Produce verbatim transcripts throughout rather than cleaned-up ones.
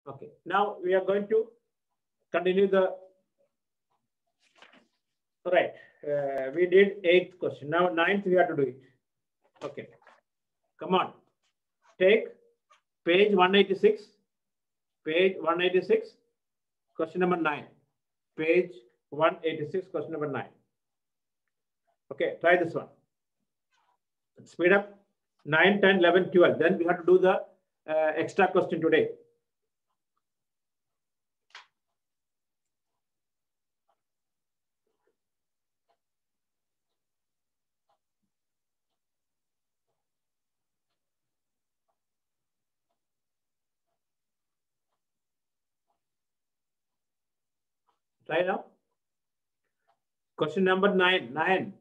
Okay, now we are going to continue the, right, uh, we did eighth question. Now ninth we have to do it. Okay, come on, take page one eighty-six, page one eighty-six, question number nine, page one eighty-six, question number nine. Okay, try this one. Speed up. nine, ten, eleven, twelve. Then we have to do the uh, extra question today. Try now. Question number nine. Nine.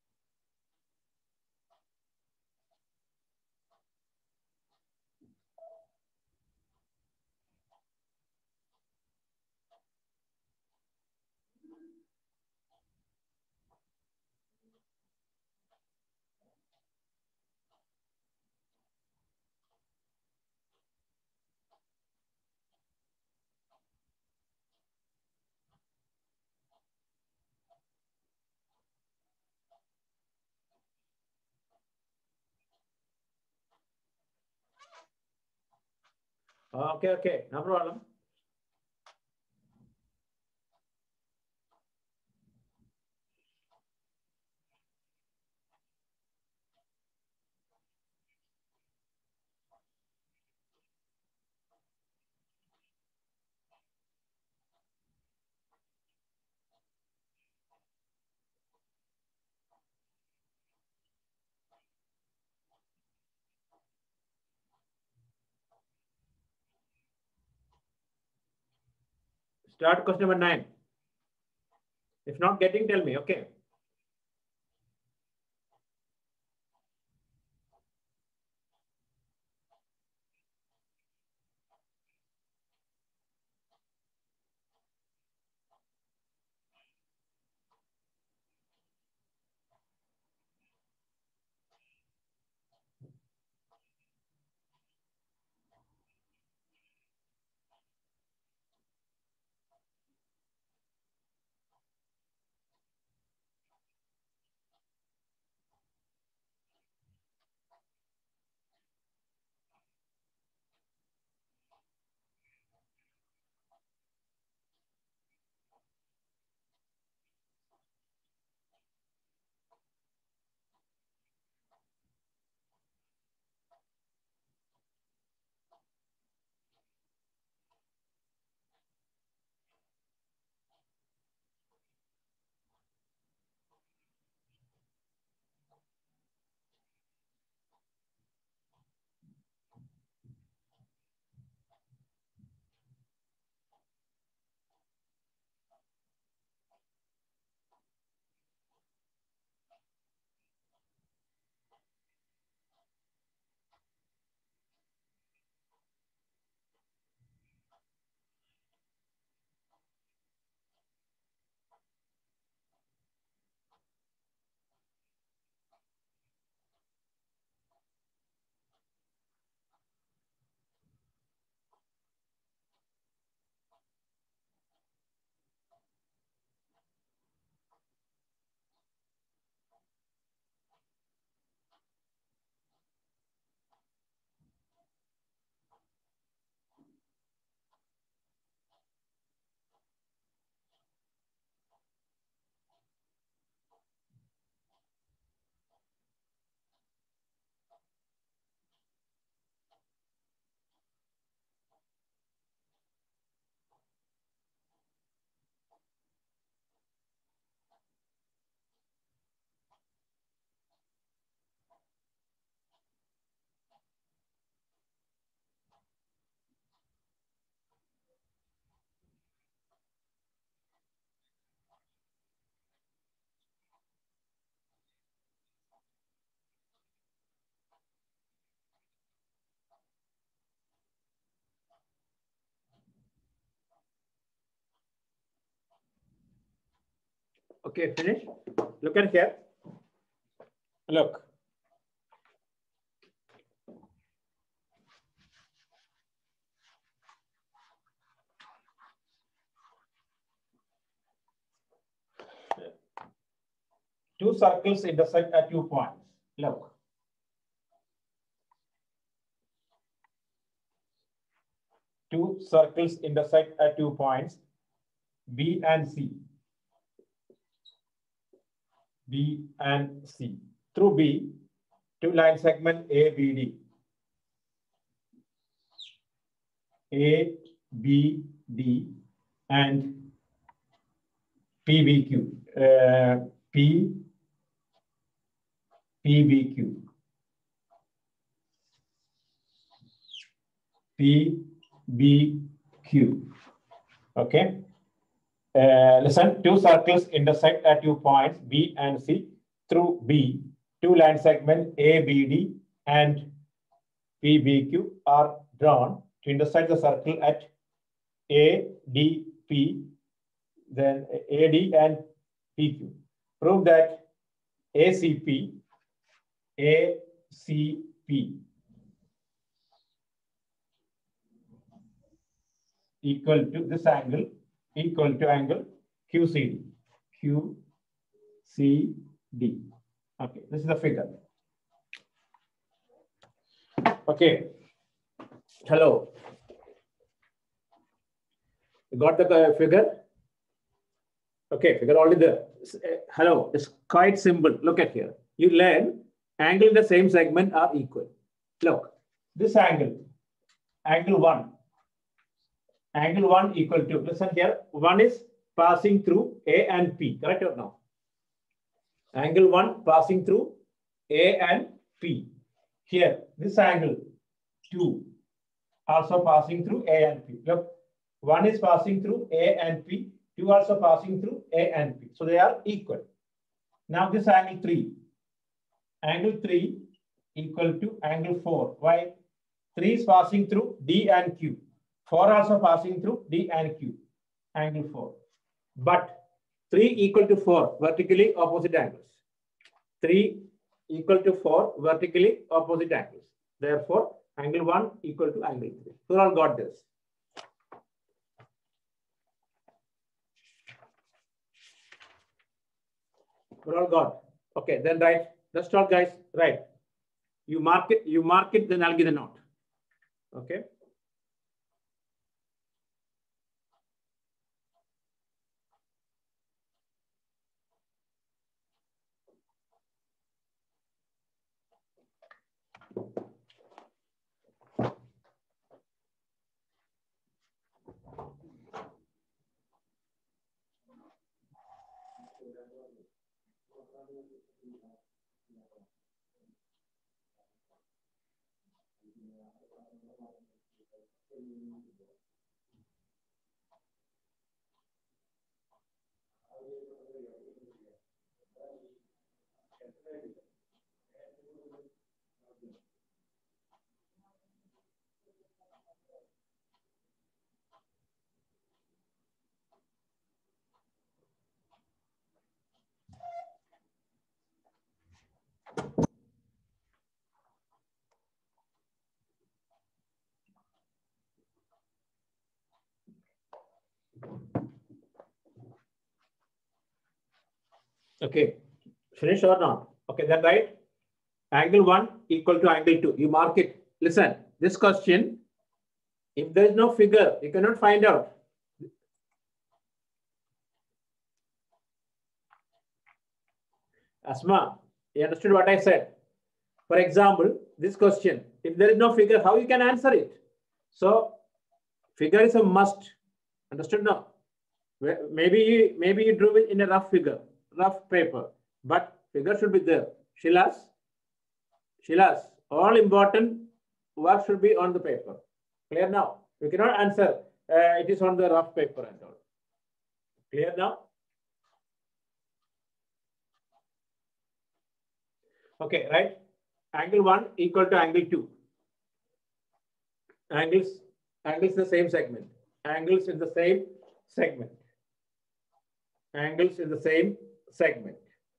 Okay, okay, no problem. Start question number nine. If not getting, tell me, okay? Okay, finish. Look at here. Look. two circles intersect at two points. Look. Two circles intersect at two points, B and C. B and C. Through B, two line segment A, B, D. A, B, D, and P, B, Q. Uh, P, P, B, Q. P, B, Q. Okay. Uh, listen, two circles intersect at two points B and C. Through B, two line segments A, B, D, and P, B, Q are drawn to intersect the circle at A, D, P, then A, D, and P, Q. Prove that A C P, A C P equal to this angle equal to angle Q C D. Q C D. Okay, this is the figure. Okay. Hello. You got the uh, figure? Okay, figure already there. Uh, hello, it's quite simple. Look at here. You learn angle in the same segment are equal. Look, this angle, angle one. Angle one equal to, listen here, one is passing through A and P, correct or no? Angle one passing through A and P. Here, this angle two also passing through A and P. Look, one is passing through A and P, two also passing through A and P. So they are equal. Now this angle three. Angle three equal to angle four. Why? three is passing through D and Q. four also passing through D and Q, angle four. But three equal to four, vertically opposite angles. three equal to four, vertically opposite angles. Therefore, angle one equal to angle three. So all got this. We all got. Okay, then right. Let's start, guys. Right. You mark it, you mark it, then I'll give the note. Okay. Okay, finish or not? Okay, then right. Angle one equal to angle two. You mark it. Listen, this question, if there is no figure, you cannot find out. Asma, you understood what I said? For example, this question, if there is no figure, how you can answer it? So, figure is a must. Understood now? Maybe, maybe you drew it in a rough figure, rough paper, but figure should be there. Shilas, Shilas, all important work should be on the paper. Clear now? You cannot answer, uh, it is on the rough paper and all. Clear now? Okay, right? Angle one equal to angle two. Angles, angles in the same segment. Angles in the same segment. Angles in the same segment.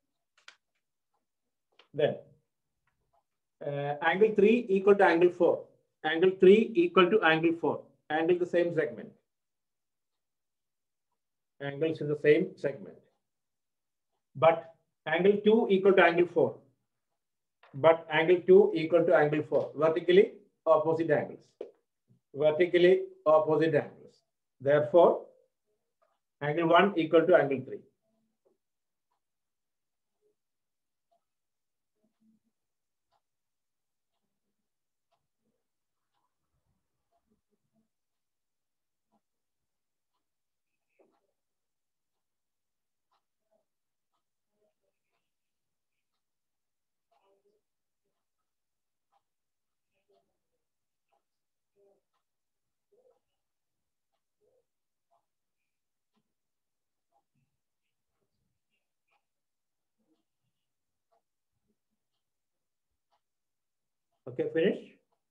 Then, uh, angle three equal to angle four. Angle three equal to angle four. Angle the same segment. Angles in the same segment. But Angle two equal to angle four. But angle two equal to angle four. Vertically opposite angles. Vertically opposite angles. Therefore, angle one equal to angle three. Okay, finish.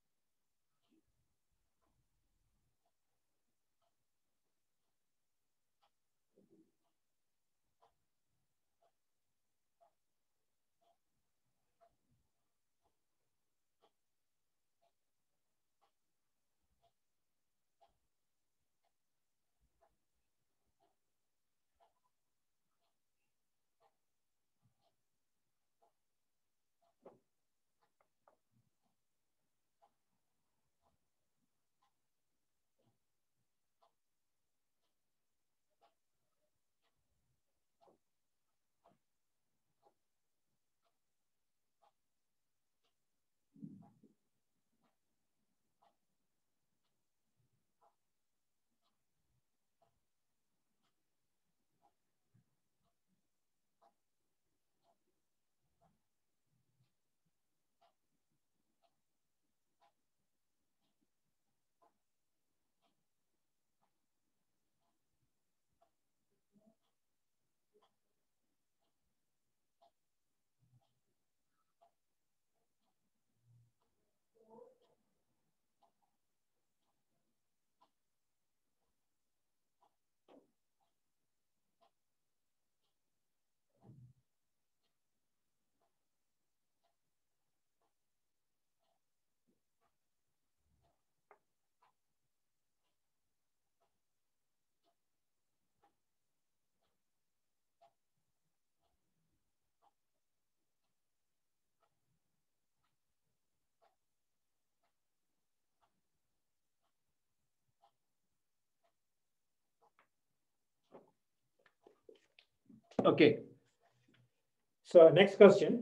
Okay. So next question.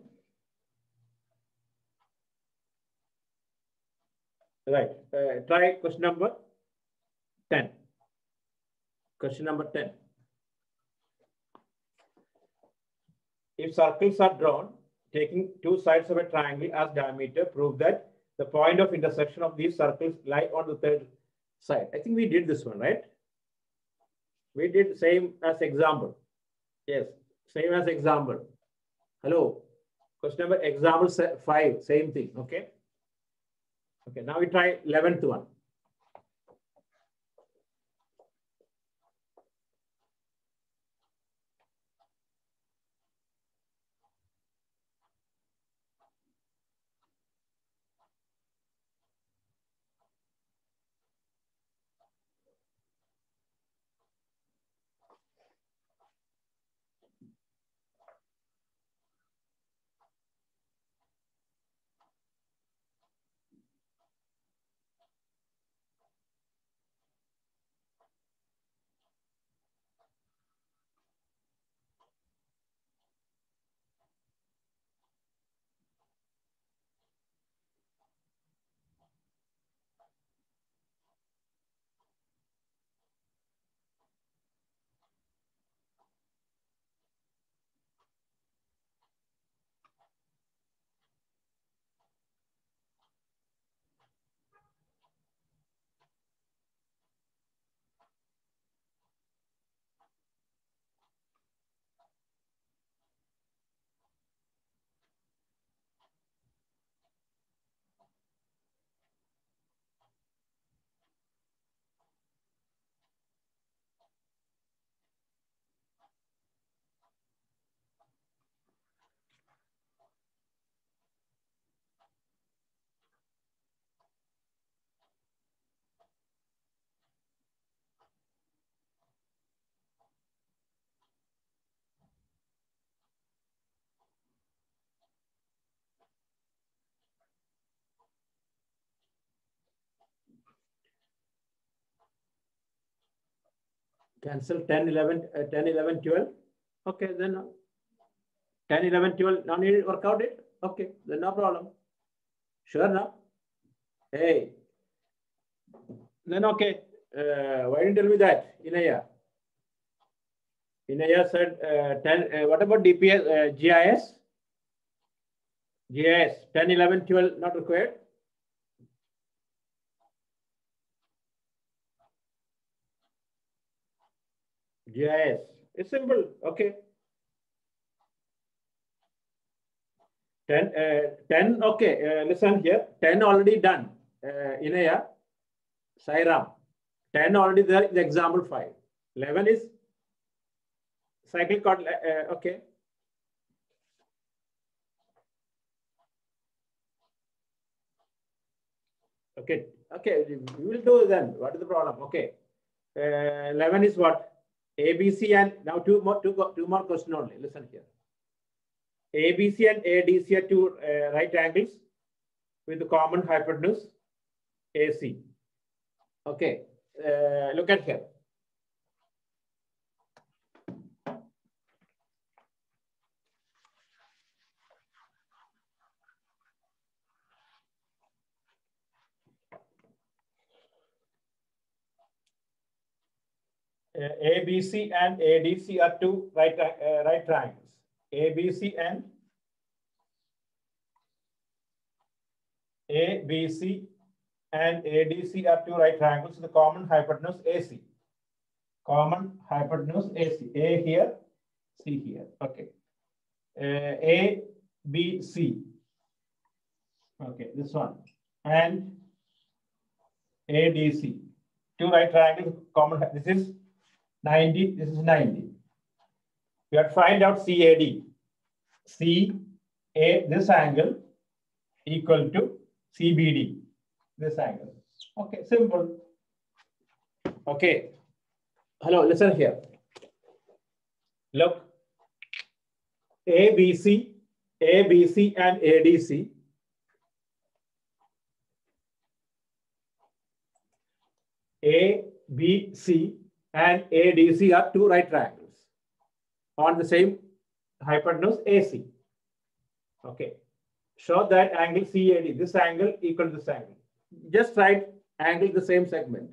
Right. Uh, try question number ten. Question number ten. If circles are drawn, taking two sides of a triangle as diameter, prove that the point of intersection of these circles lie on the third side. I think we did this one, right? We did same as example. Yes, same as example. Hello. Question number example five, same thing. Okay. Okay, now we try eleventh one. Cancel ten, eleven, uh, ten, eleven, twelve. Okay, then uh, ten, eleven, twelve, now need to work out it. Okay, then no problem. Sure, now. Hey. Then okay. Uh, why didn't you tell me that, Inaya? Inaya said uh, ten. Uh, what about D P S, uh, G I S? G I S ten, eleven, twelve not required. G I S. It's simple. Okay. ten, uh, ten, okay. Uh, listen here. ten already done. Uh, Inaya, Sairam. ten already there is example five. eleven is cycle called, uh, okay. Okay. Okay. We will do then. What is the problem? Okay. Uh, eleven is what? A B C and now two more, two, two more question only. Listen here. A B C and A D C are two uh, right angles with the common hypotenuse A C. Okay, uh, look at here. Uh, A B C and A D C are two right, uh, right triangles. A B C and A B C and A D C are two right triangles with the common hypotenuse A C. Common hypotenuse A C. A here, C here. Okay. Uh, A, B, C. Okay, this one. And A D C. Two right triangles, common. This is ninety, this is ninety. We have to find out C A D. C A, this angle equal to C B D, this angle. Okay, simple. Okay. Hello, listen here. Look, A B C, A B C and A D C. A, B, C and A D C are two right triangles on the same hypotenuse A C. Okay. Show that angle C A D, this angle equal to this angle. Just write angle the same segment.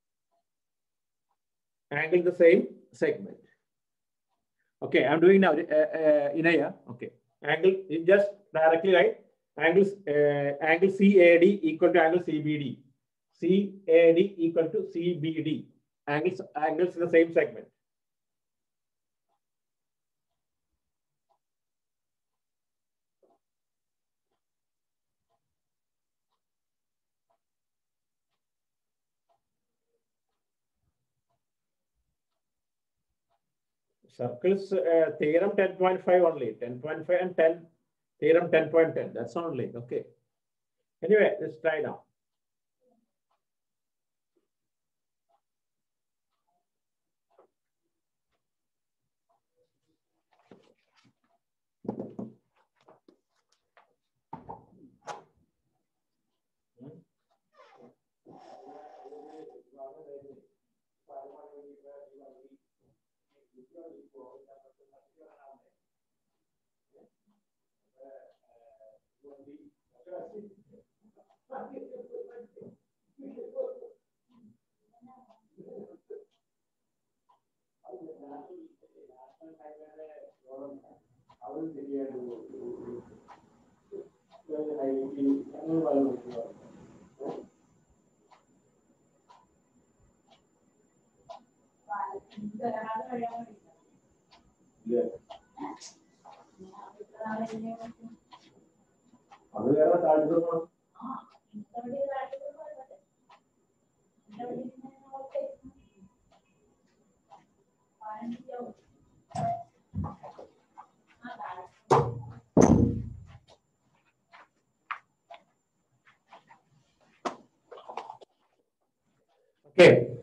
Angle the same segment. Okay, I'm doing now uh, uh, in a year. Okay, angle, you just directly write angles, uh, angle C A D equal to angle C B D. C A D equal to C B D. Angles, angles in the same segment. Circles uh, theorem ten point five only, ten point five and ten, theorem ten point ten, that's only, okay. Anyway, let's try now. Okay.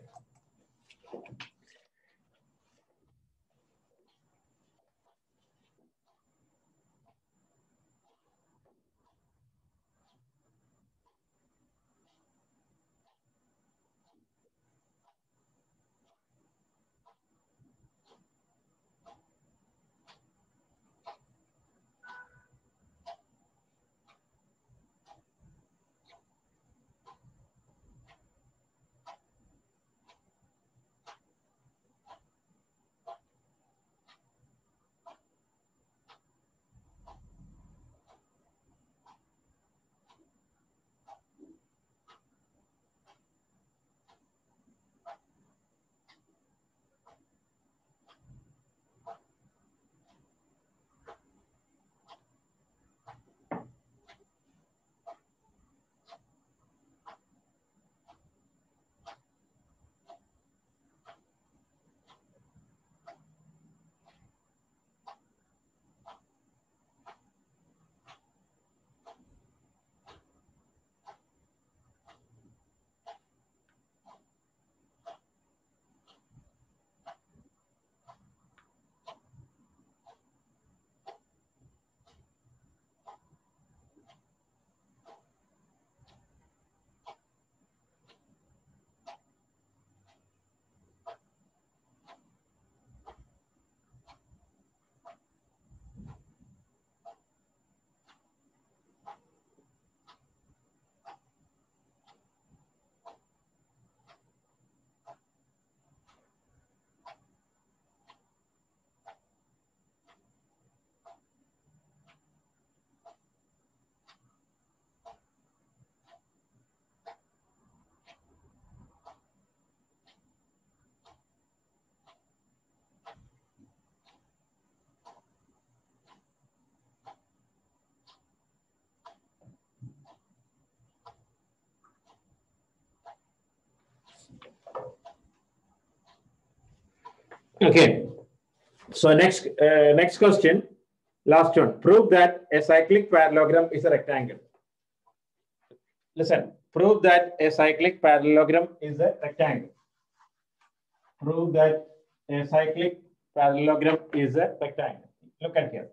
Okay. So next, uh, next question, last one. Prove that a cyclic parallelogram is a rectangle. Listen. Prove that a cyclic parallelogram is a rectangle. Prove that a cyclic parallelogram is a rectangle. Look at here.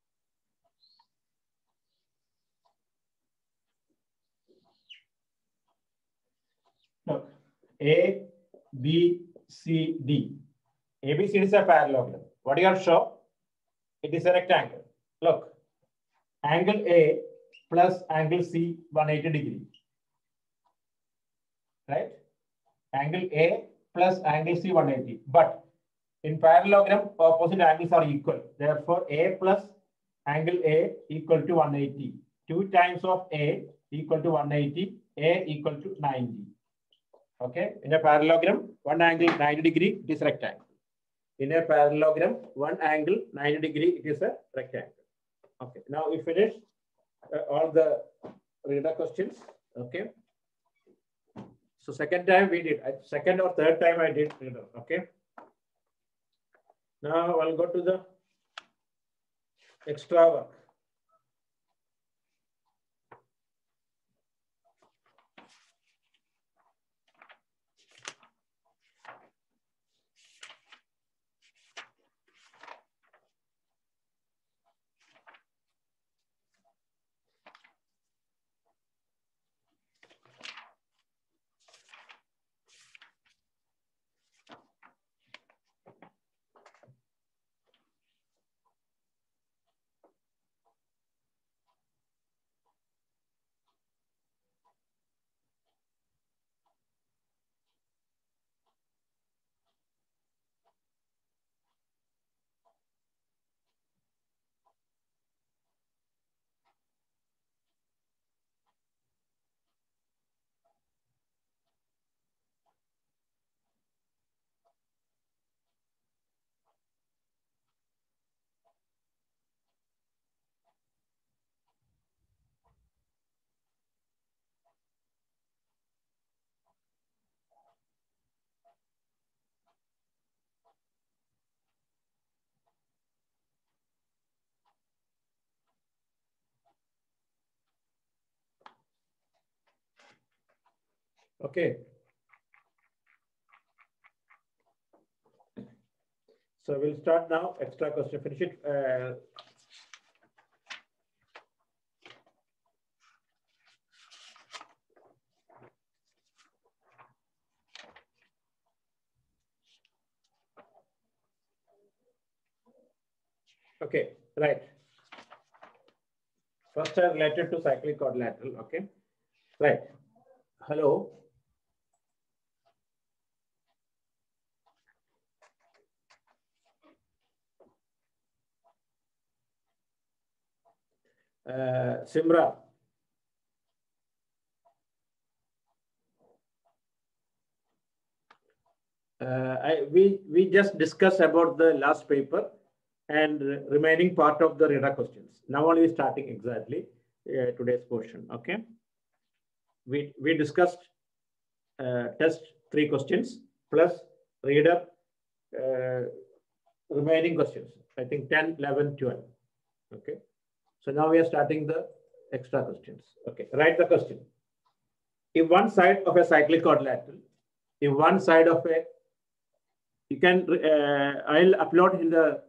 Look, A, B, C, D. A B C D is a parallelogram. What do you have to show? It is a rectangle. Look, angle A plus angle C, one hundred eighty degree. Right? Angle A plus angle C, one hundred eighty. But in parallelogram, opposite angles are equal. Therefore, A plus angle A equal to one hundred eighty. two times of A equal to one hundred eighty. A equal to ninety. Okay. In a parallelogram, one angle ninety degree, it is rectangle. In a parallelogram, one angle ninety degree, it is a rectangle. Okay. Now we finish uh, all the reader questions. Okay. So second time we did, second or third time I did reader. Okay. Now I'll go to the extra work. Okay. So we'll start now. Extra question. Finish it. Uh, okay. Right. First, are related to cyclic quadrilateral. Okay. Right. Hello. Uh, Simra. Uh, I, we, we just discussed about the last paper and remaining part of the reader questions. Now only starting exactly uh, today's portion. Okay. We, we discussed uh, test three questions plus reader uh, remaining questions. I think ten, eleven, twelve. Okay. So now we are starting the extra questions. Okay. Write the question. If one side of a cyclic quadrilateral, if one side of a, you can, uh, I'll upload in the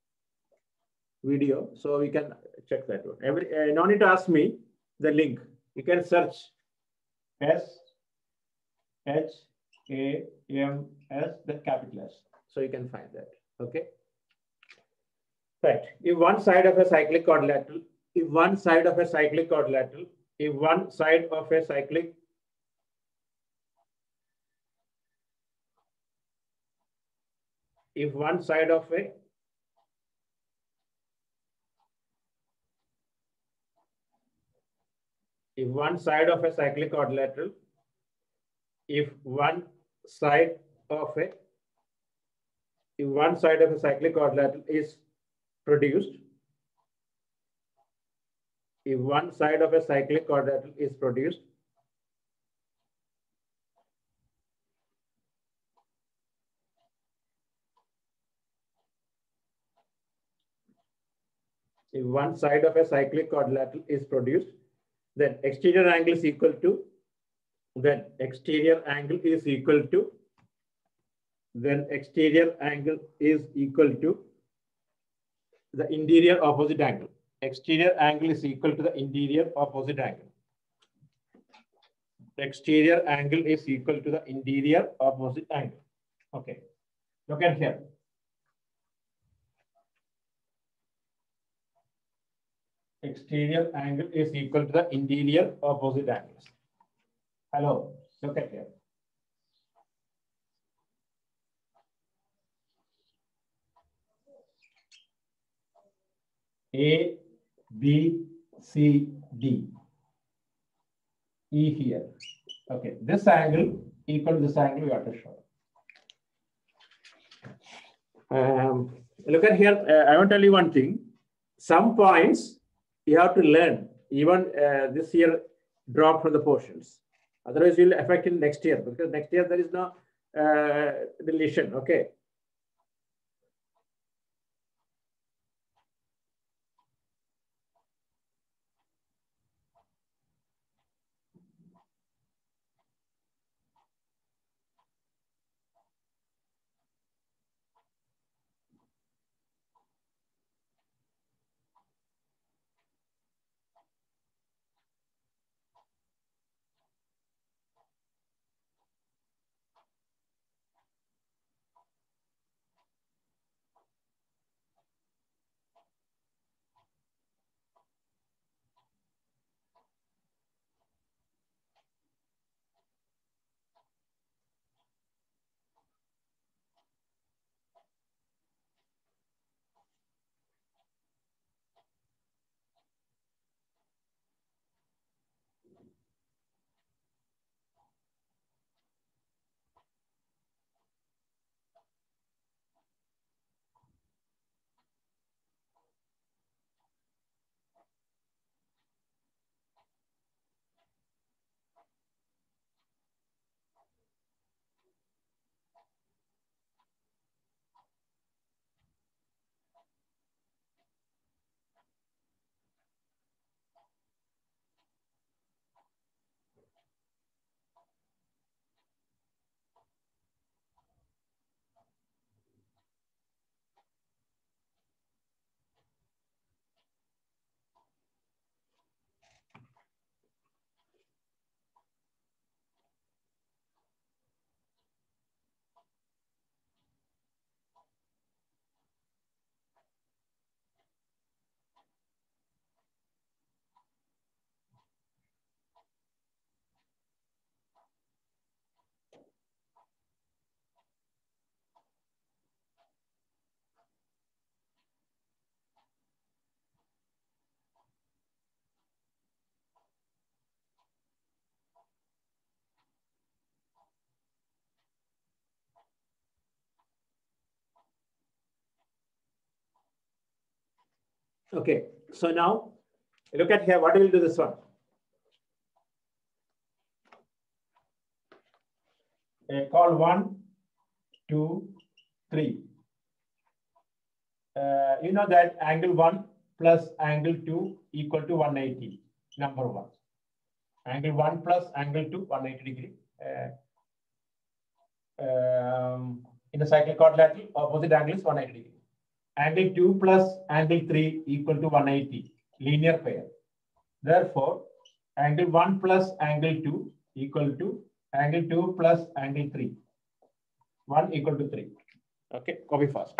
video so we can check that one. Every, uh, no need to ask me the link. You can search S H A M S, the capital S. So you can find that. Okay. Right. If one side of a cyclic quadrilateral, if one side of a cyclic quadrilateral, if one side of a cyclic if one side of a if one side of a cyclic quadrilateral, if one side of a if one side of a cyclic quadrilateral is produced, if one side of a cyclic quadrilateral is produced, If one side of a cyclic quadrilateral is produced, then exterior angle is equal to, then exterior angle is equal to, then exterior angle is equal to the interior opposite angle. Exterior angle is equal to the interior opposite angle. Exterior angle is equal to the interior opposite angle. Okay, look at here. Exterior angle is equal to the interior opposite angles. Hello, look at here. A, B, C, D. E here. Okay, this angle equal to this angle we have to show. Um, look at here. Uh, I want to tell you one thing. Some points you have to learn. Even uh, this year, drop from the portions. Otherwise, you'll affect in next year because next year there is no uh, deletion. Okay. Okay. So now look at here. What will do this one? Uh, call one, two, three. Uh, you know that angle one plus angle two equal to one eighty, number one. Angle one plus angle two, one eighty degree. Uh, um, in the cyclic quadrilateral, opposite angle is one eighty degree. Angle two plus angle three equal to one eighty, linear pair. Therefore, angle one plus angle two equal to angle two plus angle three. one equal to three. Okay, copy fast.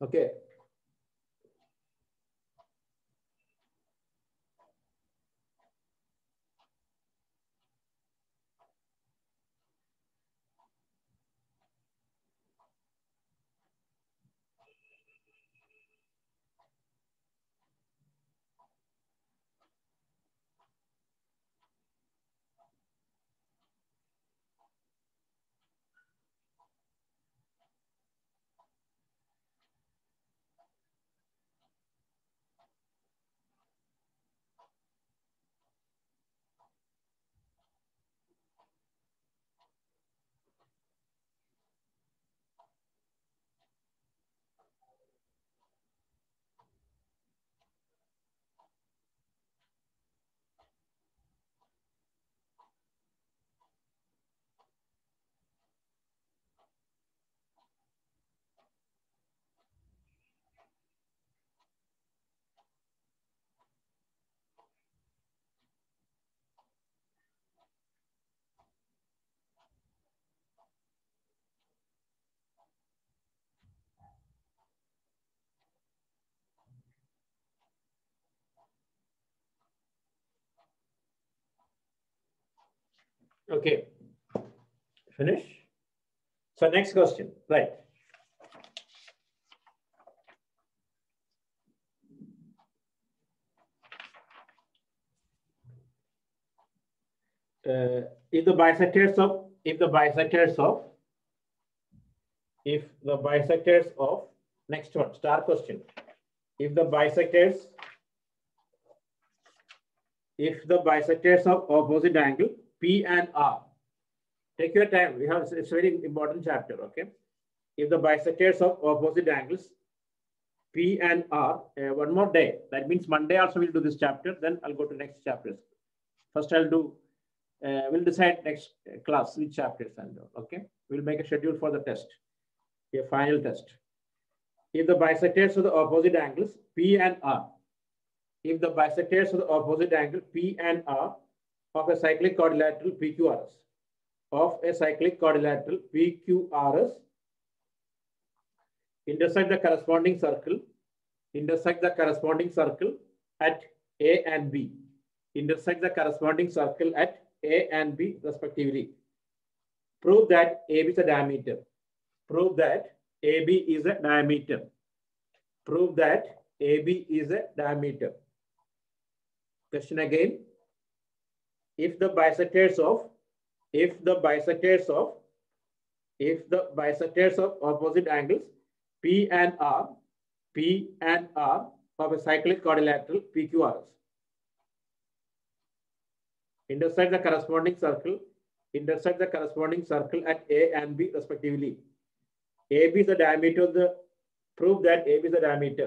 Okay. Okay. Finish. So next question. Right. Uh, if the bisectors of if the bisectors of if the bisectors of next one star question, if the bisectors if the bisectors of opposite angle P and R, take your time, we have it's a very important chapter. Okay, if the bisectors of opposite angles P and R, uh, one more day, that means Monday also we'll do this chapter, then I'll go to next chapters. First I'll do uh, we'll decide next class which chapters and okay, we'll make a schedule for the test, a final test. If the bisectors of the opposite angles P and R, if the bisectors of the opposite angle P and R of a cyclic quadrilateral P Q R S, of a cyclic quadrilateral P Q R S intersect the corresponding circle, intersect the corresponding circle at A and B, intersect the corresponding circle at A and B respectively. Prove that A B is a diameter. Prove that A B is a diameter. Prove that A B is a diameter. Question again. If the bisectors of, if the bisectors of, if the bisectors of opposite angles P and R, P and R of a cyclic quadrilateral P Q R S intersect the corresponding circle, intersect the corresponding circle at A and B respectively. A B is the diameter of the, prove that A B is the diameter.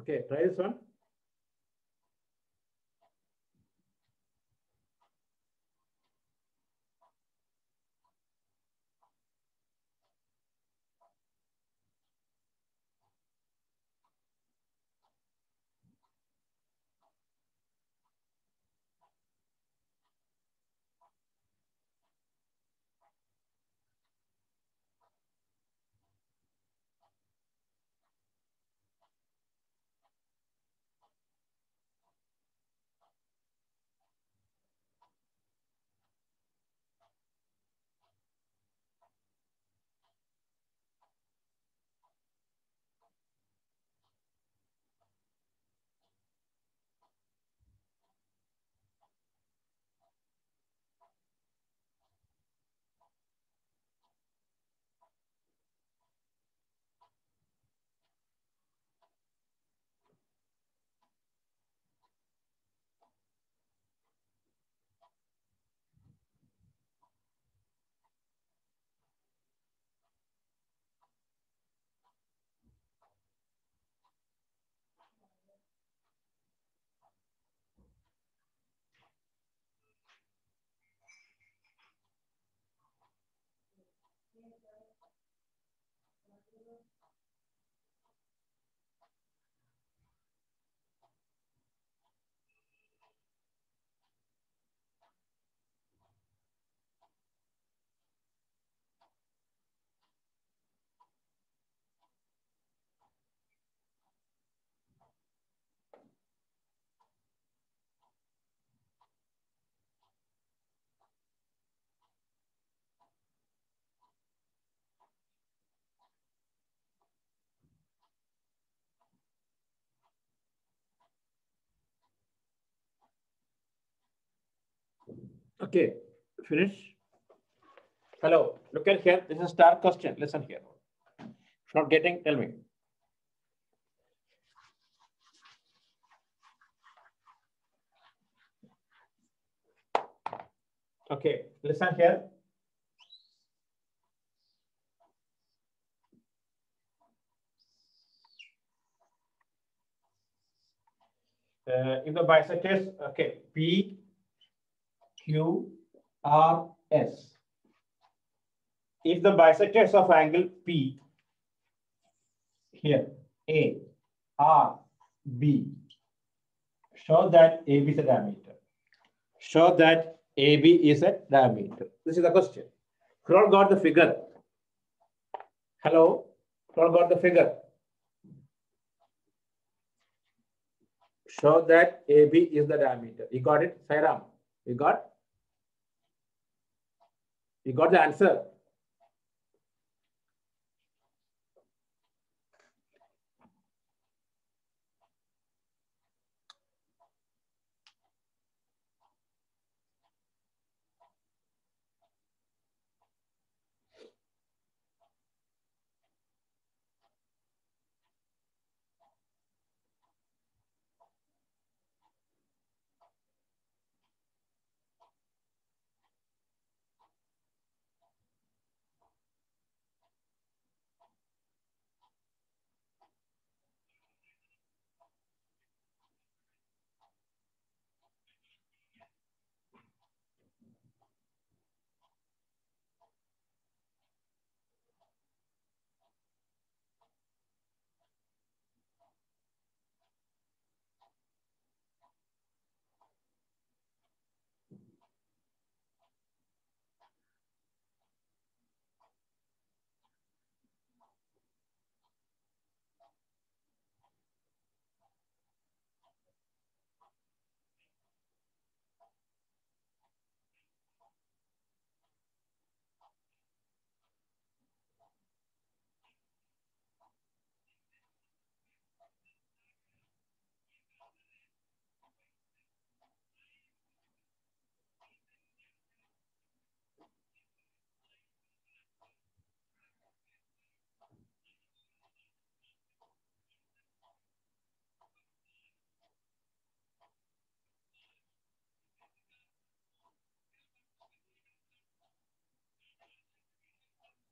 Okay, try this one. Okay, finish. Hello, look at here. This is star question. Listen here. If not getting, tell me. Okay, listen here. Uh, in the bisectors, okay, P, Q, R, S. If the bisectors of angle P, here, A, R, B, show that A B is a diameter. Show that A B is a diameter. This is the question. Who all got the figure? Hello? Who all got the figure? Show that A B is the diameter. You got it, Sairam? You got? You got the answer?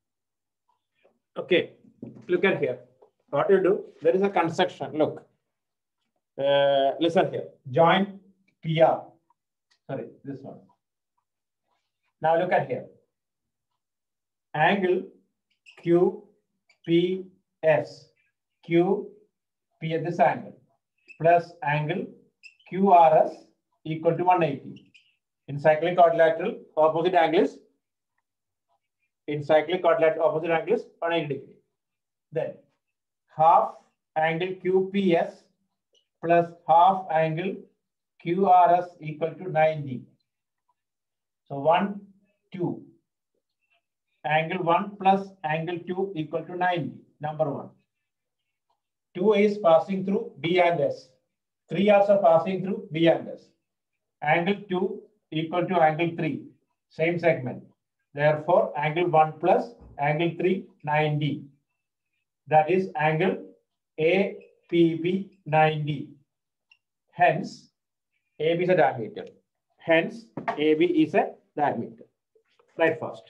Okay, look at here. What you do? There is a construction. Look, Uh, listen here. Join P R. Sorry, this one. Now look at here. Angle Q P S. Q P at this angle plus angle Q R S equal to one eighty. In cyclic quadrilateral, opposite angles. In cyclic quadrilateral, opposite angles one eighty degree. Then half angle Q P S plus half angle Q R S equal to ninety. So one, two. Angle one plus angle two equal to ninety. Number one. two is passing through B and S. three also passing through B and S. Angle two equal to angle three. Same segment. Therefore, angle one plus angle three, ninety. That is angle A P B ninety. Hence, A B is a diameter. Hence, A B is a diameter. Write first.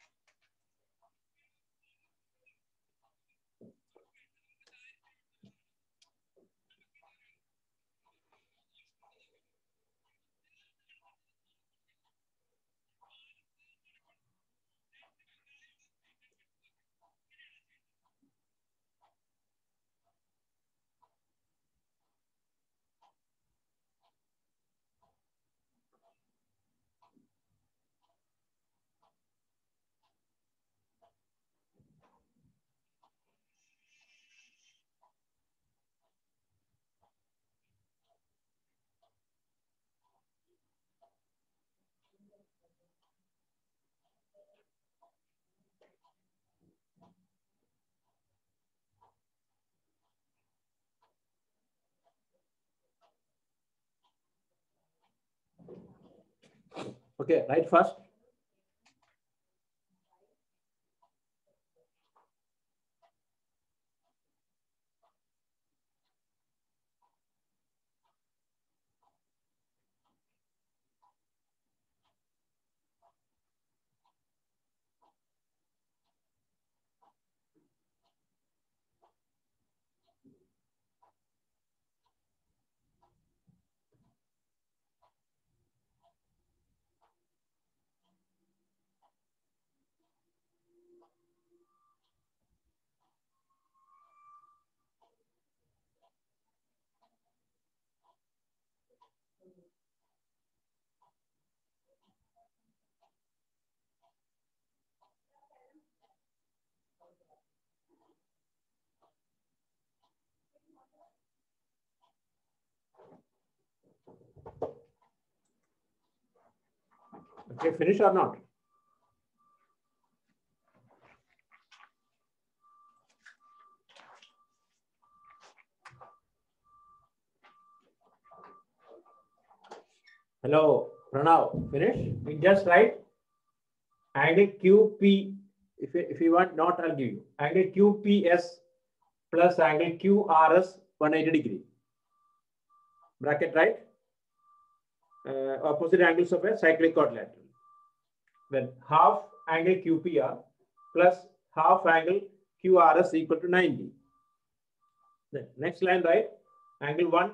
Okay, write first. Okay, finish or not? Hello, Pranav, finish? We just write angle Q P. If you, if you want, not, I'll give you. Angle Q P S plus angle Q R S one eighty degree. Bracket, right? Uh, opposite angles of a cyclic quadrilateral. Then half angle Q P R plus half angle Q R S equal to ninety. Then next line, right? Angle one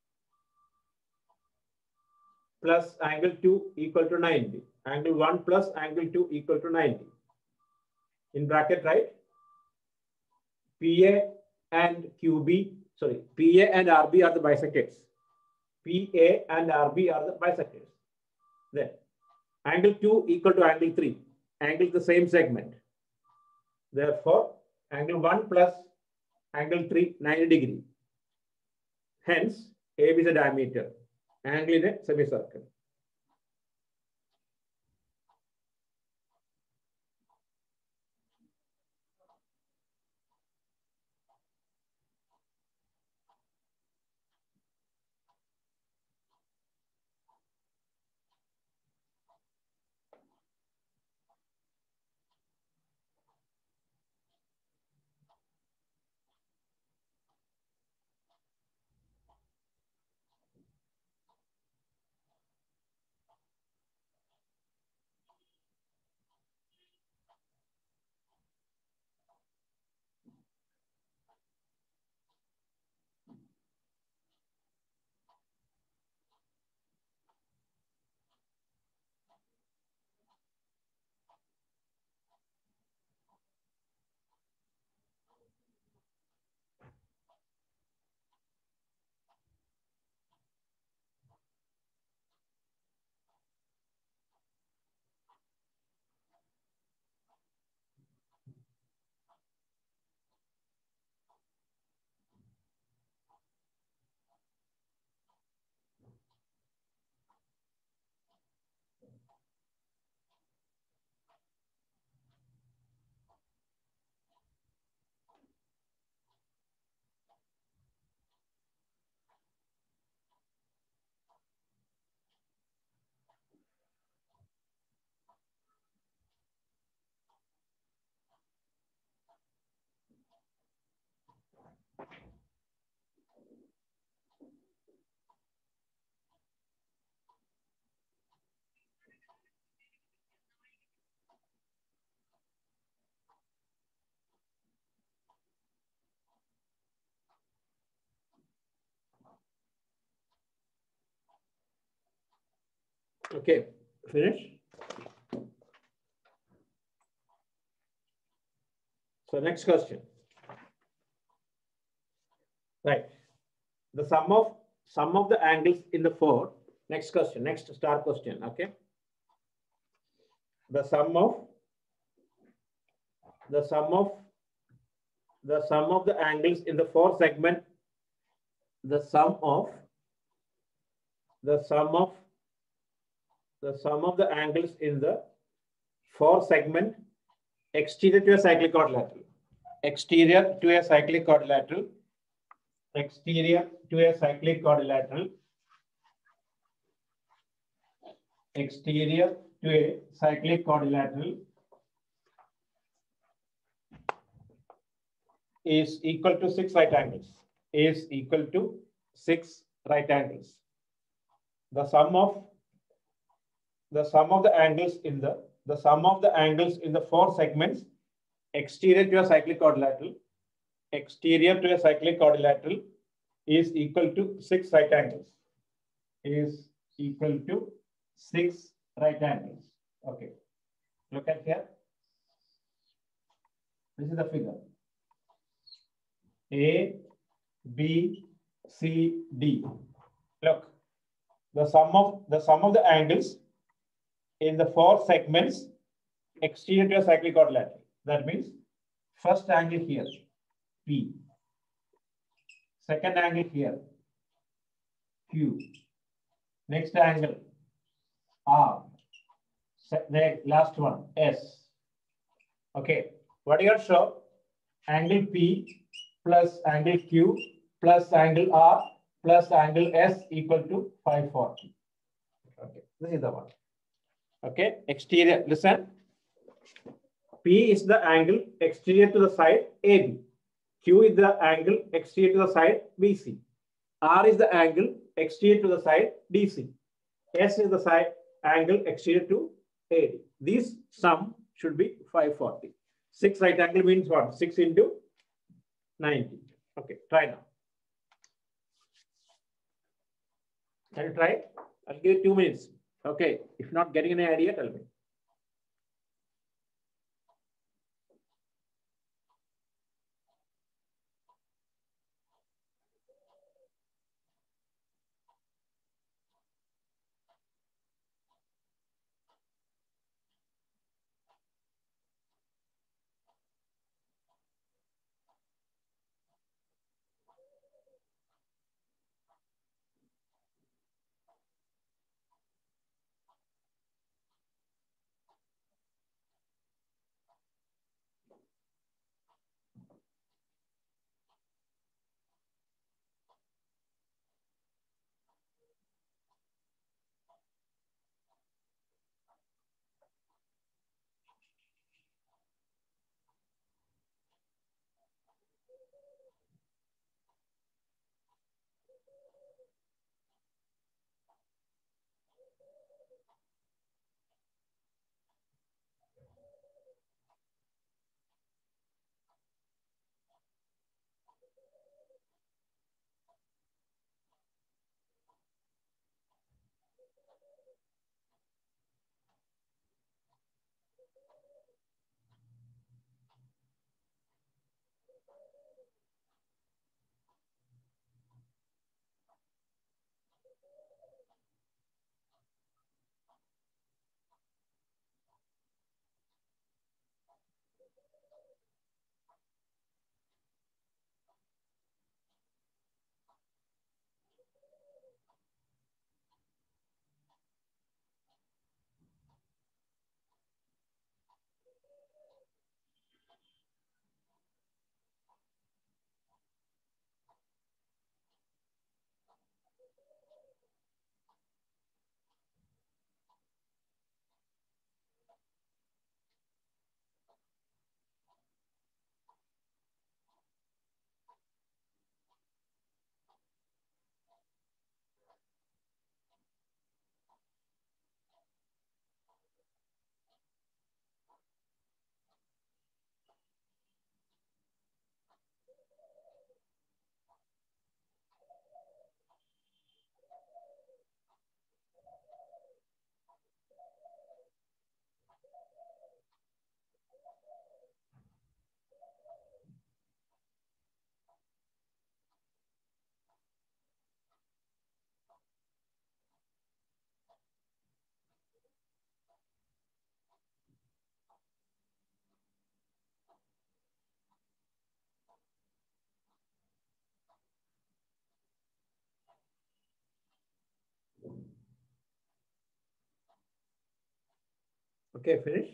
plus angle two equal to ninety. Angle one plus angle two equal to ninety. In bracket, right? P A and Q B, sorry, P A and R B are the bisectors. P A and R B are the bisectors. Then angle two equal to angle three. Angle the same segment. Therefore, angle one plus angle three, ninety degree. Hence, A B is a diameter. Angle in a semicircle. Okay, finish. So next question. Right. The sum of sum of the angles in the four. Next question. Next star question. Okay. The sum of the sum of the sum of the angles in the four segment. The sum of the sum of the sum of the angles in the four segment exterior to a cyclic quadrilateral. Exterior to a cyclic quadrilateral. Exterior to a cyclic quadrilateral. Exterior to a cyclic quadrilateral is equal to six right angles. Is equal to six right angles. The sum of the sum of the angles in the the sum of the angles in the four segments exterior to a cyclic quadrilateral exterior to a cyclic quadrilateral is equal to six right angles. Is equal to six right angles. Okay. Look at here. This is the figure. A, B, C, D. Look, the sum of the sum of the angles in the four segments exterior to a cyclic quadrilateral. That means first angle here, P. Second angle here, Q. Next angle, R. The last one, S. Okay. What do you show? Angle P plus angle Q plus angle R plus angle S equal to five forty. Okay. This is the one. Okay. Exterior. Listen. P is the angle exterior to the side A B. Q is the angle exterior to the side B C. R is the angle exterior to the side D C. S is the side angle exterior to A D. These sum should be five forty. six right angle means what? six into ninety. Okay, try now. Can you try? I'll give you two minutes. Okay, if not getting any idea, tell me. Okay, finish.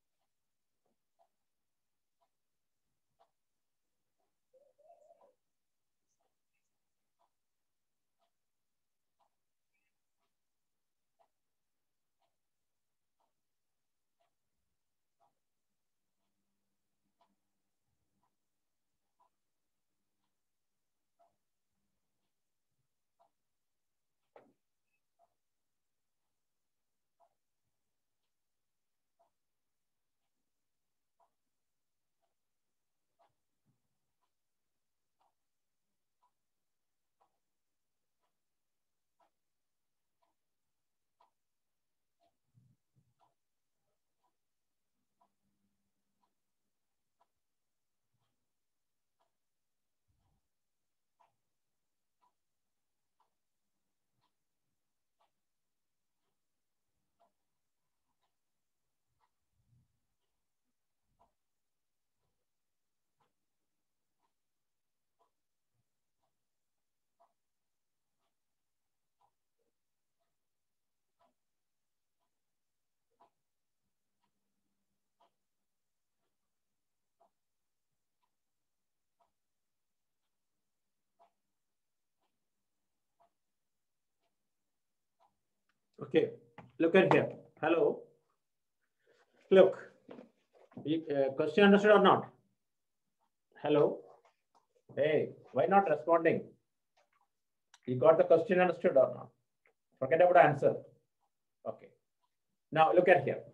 Okay, look at here. Hello. Look, uh, question understood or not? Hello. Hey, why not responding? You got the question understood or not? Forget about the answer. Okay. Now look at here.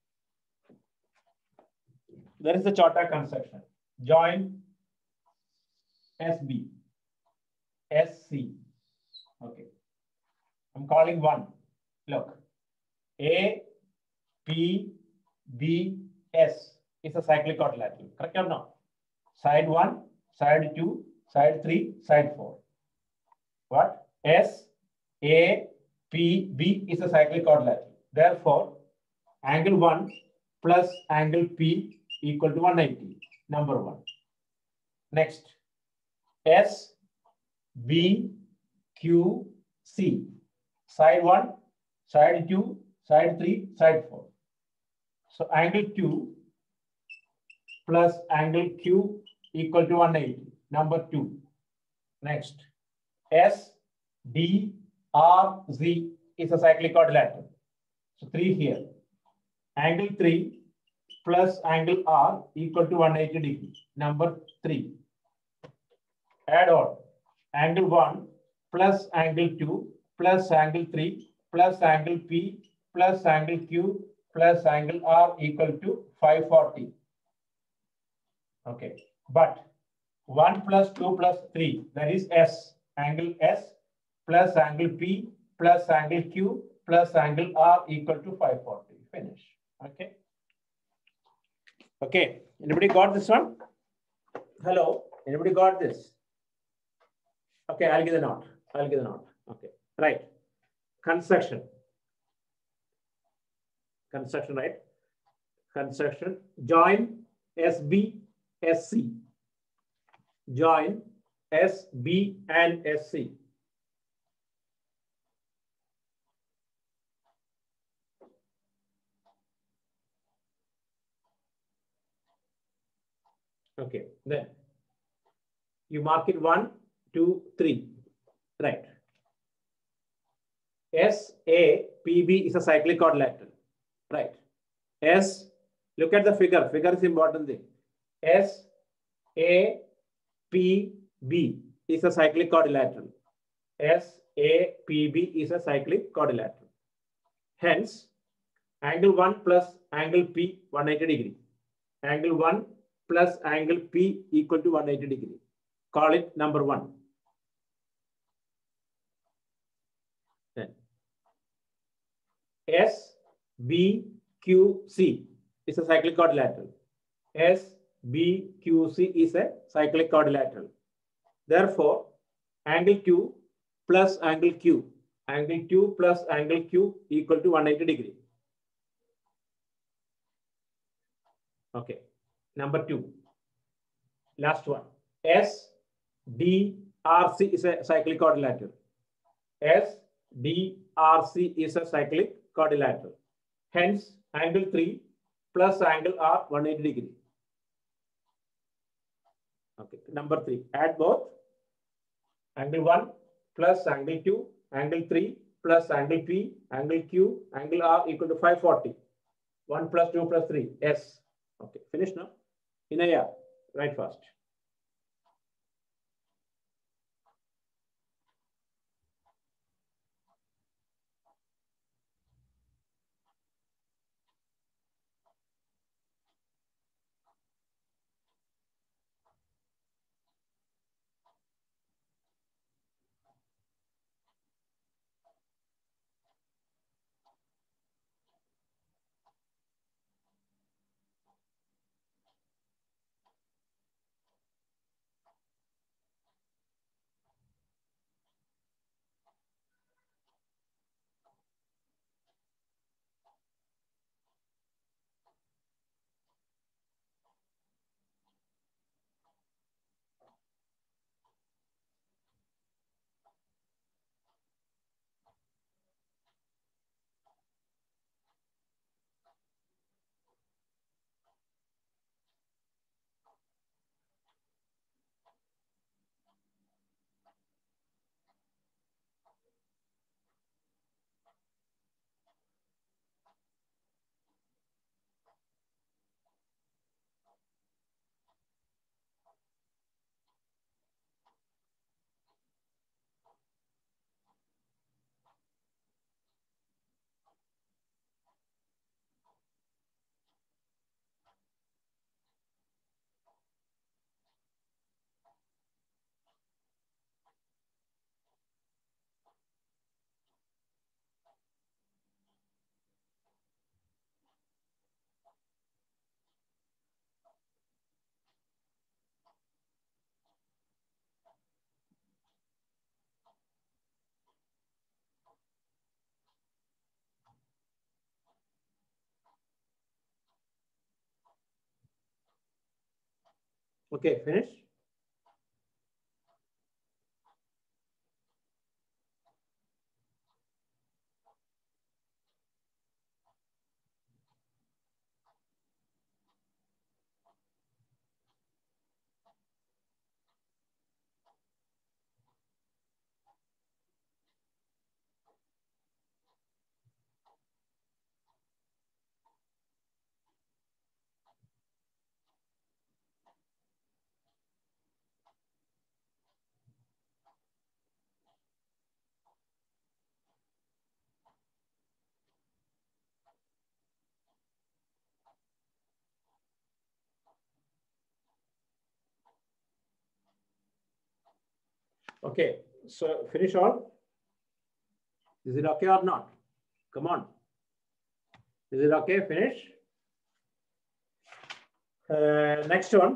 There is a charter construction. Join S B, S C. Okay. I'm calling one. Look, A, P, B, S is a cyclic quadrilateral. Correct or not? Side one, side two, side three, side four. What? S, A, P, B is a cyclic quadrilateral. Therefore, angle one plus angle P equal to one eighty. Number one. Next, S, B, Q, C. Side one, side two, side three, side four. So angle Q plus angle Q equal to one eighty. Number two. Next, S, D, R, Z is a cyclic quadrilateral. So three here. Angle three plus angle R equal to one eighty degree. Number three. Add on. Angle one plus angle two plus angle three plus angle P plus angle Q plus angle R equal to five forty. Okay. But one plus two plus three, that is S. Angle S plus angle P plus angle Q plus angle R equal to five forty. Finish. Okay. Okay. Anybody got this one? Hello. Anybody got this? Okay, I'll give the note. I'll give the note. Okay. Right. Construction. Construction, right? Construction. Join S B, S C. Join S B and S C. Okay, then you mark it one, two, three. Right. S A P B is a cyclic quadrilateral. Right. S, look at the figure. Figure is important thing. S A P B is a cyclic quadrilateral. S A P B is a cyclic quadrilateral. Hence, angle one plus angle P one hundred eighty degree. Angle one plus angle P equal to one hundred eighty degree. Call it number one. Then S B Q C is a cyclic quadrilateral. S B Q C is a cyclic quadrilateral. Therefore, angle Q plus angle Q, angle Q plus angle Q equal to one hundred eighty degree. Okay. Number two. Last one. S D R C is a cyclic quadrilateral. S D R C is a cyclic quadrilateral. Hence, angle three plus angle R one hundred eighty degree. Okay, number three, add both angle one plus angle two, angle three plus angle P, angle Q, angle R equal to five forty. one plus two plus three, S. Okay, finish now. Inaya, write fast. Okay, finish. Okay, so finish all. Is it okay or not? Come on. Is it okay? Finish. Uh, next one.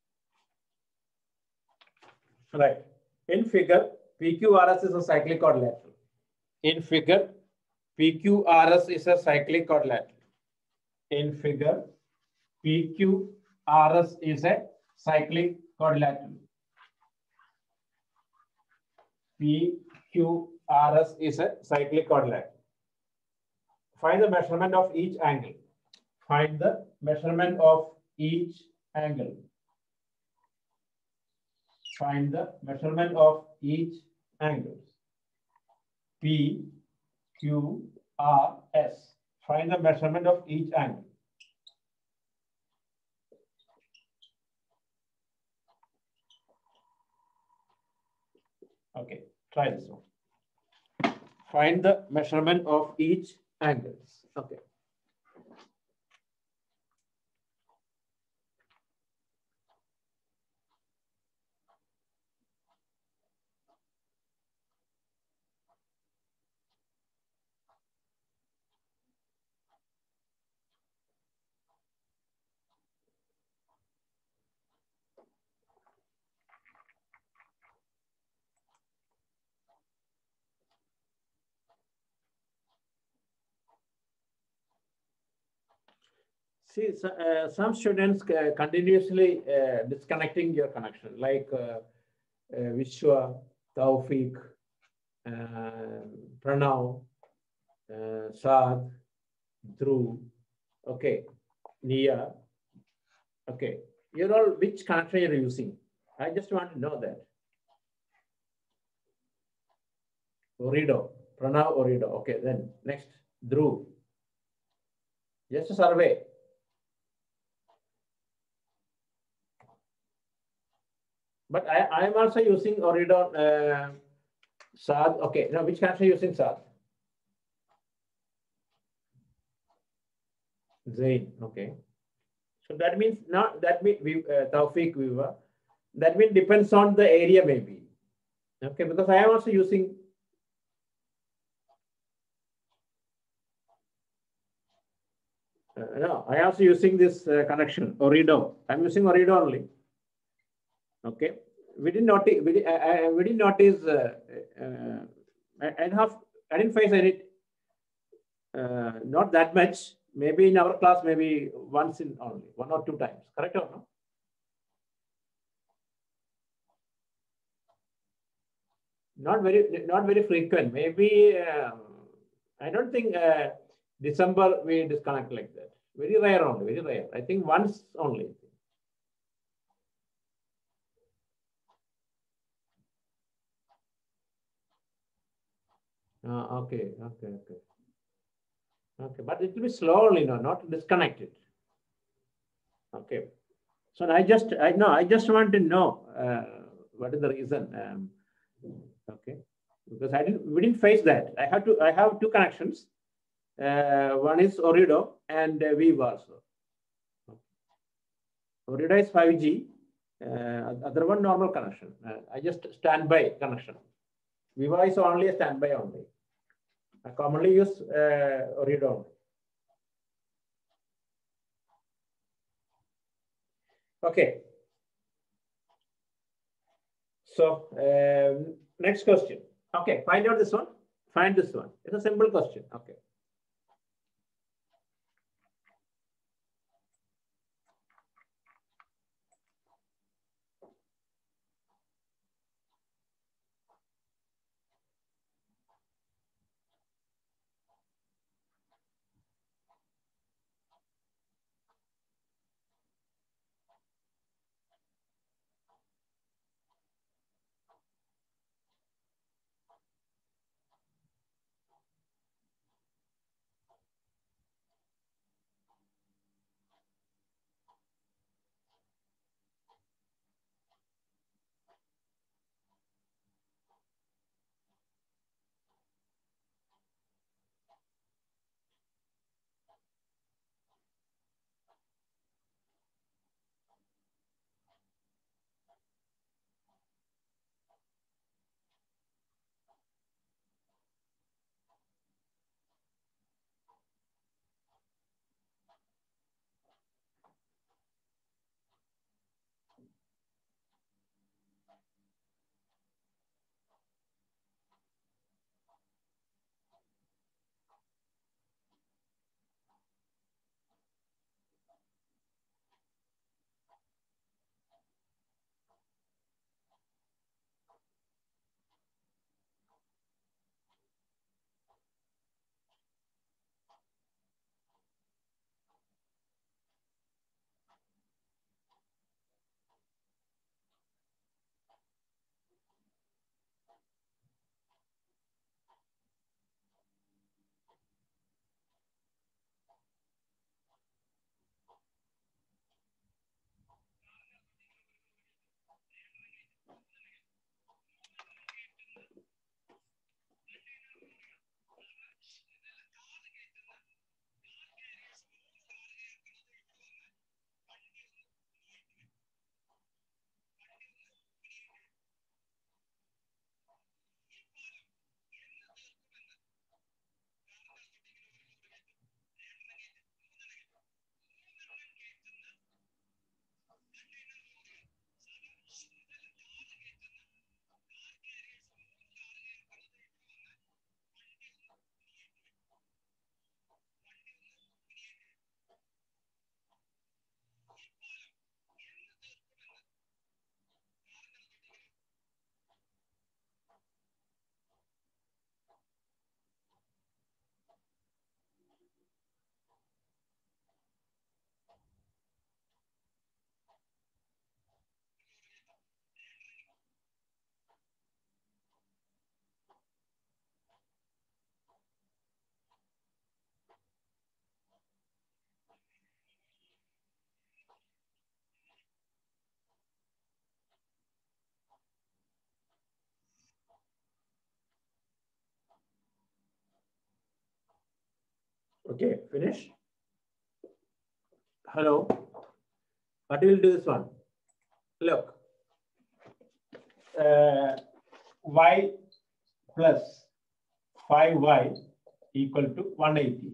Right. In figure, P Q R S is a cyclic quadrilateral. In figure, P Q R S is a cyclic quadrilateral. In figure, P Q R S is a cyclic quadrilateral. P Q R S is a cyclic quadrilateral. Find the measurement of each angle. Find the measurement of each angle. Find the measurement of each angle. P Q R S. Find the measurement of each angle. Okay, try this one. Find the measurement of each angle. Okay. See, so, uh, some students uh, continuously uh, disconnecting your connection, like uh, uh, Vishwa, Taufik, uh, Pranav, uh, Saad, Dhruv, Okay, Nia. Okay, you're all which connection you're using? I just want to know that. Orido, Pranav Orido. Okay, then next, Dhruv. Just a survey. But I, I am also using Orido. Uh, Saad. Okay, now which connection are you using, Saad? Zain. Okay. So that means not that means we uh, Taufik Viva. That means depends on the area maybe. Okay, because I am also using. Uh, no, I am also using this uh, connection Orido. I'm using Orido only. Okay, we didn't notice. We, did, I, I, we didn't notice. Uh, uh, I, I didn't have. I didn't face any. Uh, not that much. Maybe in our class, maybe once in only one or two times. Correct or no? Not very, not very frequent. Maybe uh, I don't think uh, December we disconnect like that. Very rare only. Very rare. I think once only. Uh, okay, okay, okay, okay. But it will be slowly, no, not disconnected. Okay. So I just, I know, I just want to know uh, what is the reason. Um, okay, because I didn't, we didn't face that. I have to, I have two connections. Uh, one is Orido and uh, Vivo also. Orido is five G. Uh, other one normal connection. Uh, I just standby connection. Vivo is only a standby only. I commonly use uh, Orido only. Okay. So um, next question. Okay, find out this one. Find this one. It's a simple question. Okay. Okay, finish. Hello. What will do this one? Look. Uh, y plus five y equal to one eighty.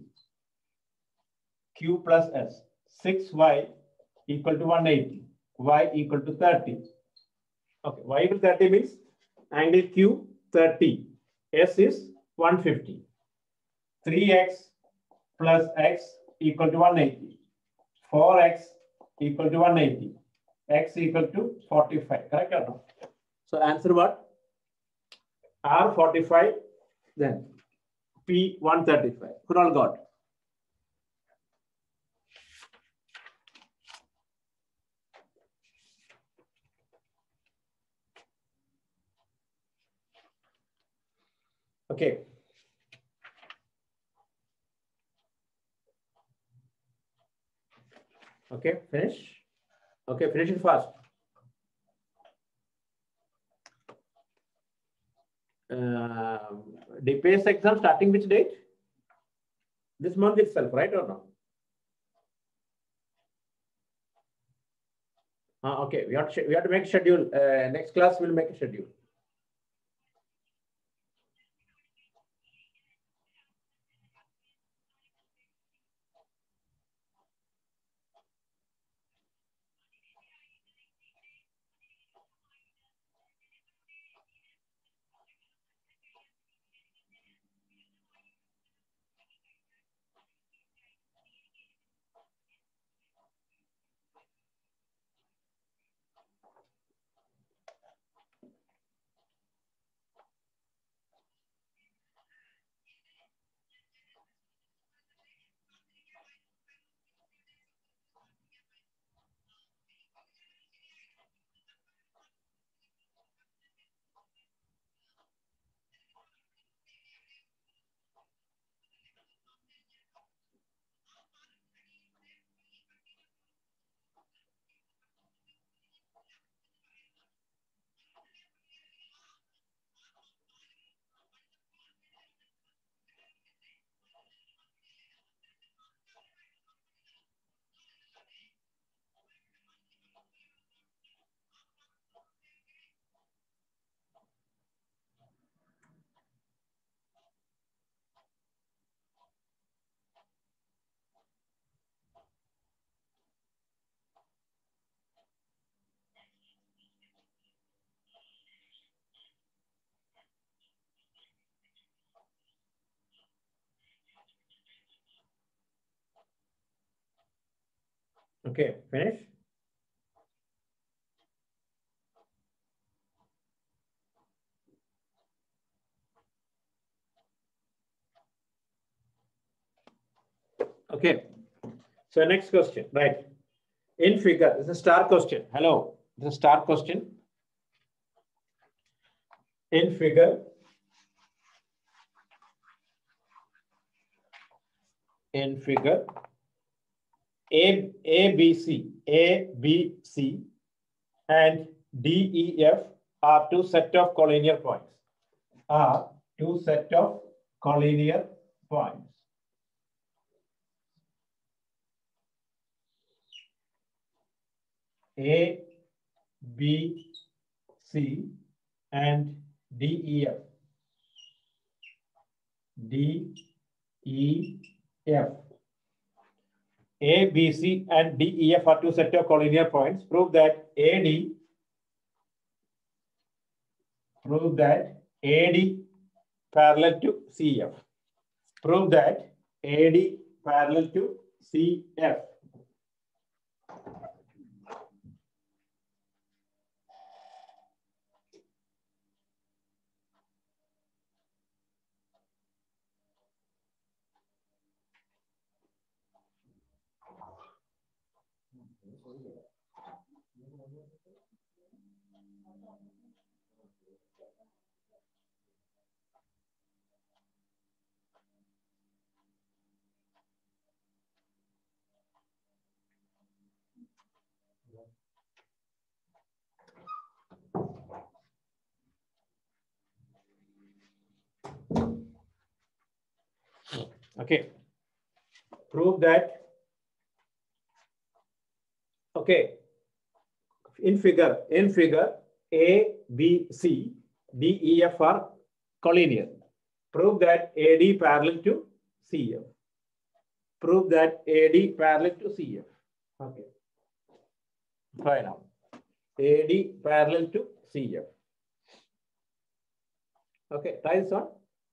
Q plus S. six y equal to one eighty. Y equal to thirty. Okay, y equal to thirty means angle Q thirty. S is one fifty. three x plus x equal to one eighty. four x equal to one eighty. X equal to forty-five. Correct or no? So answer what? R forty-five, then P one thirty-five. Who all got? Okay. Okay, finish. Okay, finish it fast. Uh, D P S exam starting which date? This month itself, right or no? Uh, okay, we have to we have to make schedule. Uh, next class we'll make a schedule. Okay, finish. Okay. So next question, right? In figure, this is a star question. Hello, this is a star question. In figure, in figure, A, A, B, C, A, B, C, and D, E, F are two set of collinear points. Are two set of collinear points. A, B, C, and D, E, F. D, E, F. A, B, C, and D, E, F are two set of collinear points. Prove that A D, prove that A D parallel to C F. Prove that A D parallel to C F. Okay. prove that, okay, in figure, in figure, A, B, C, D, E, F are collinear. Prove that A D parallel to C F. Prove that A D parallel to C F. Okay. Try now. A D parallel to C F. Okay, try this one.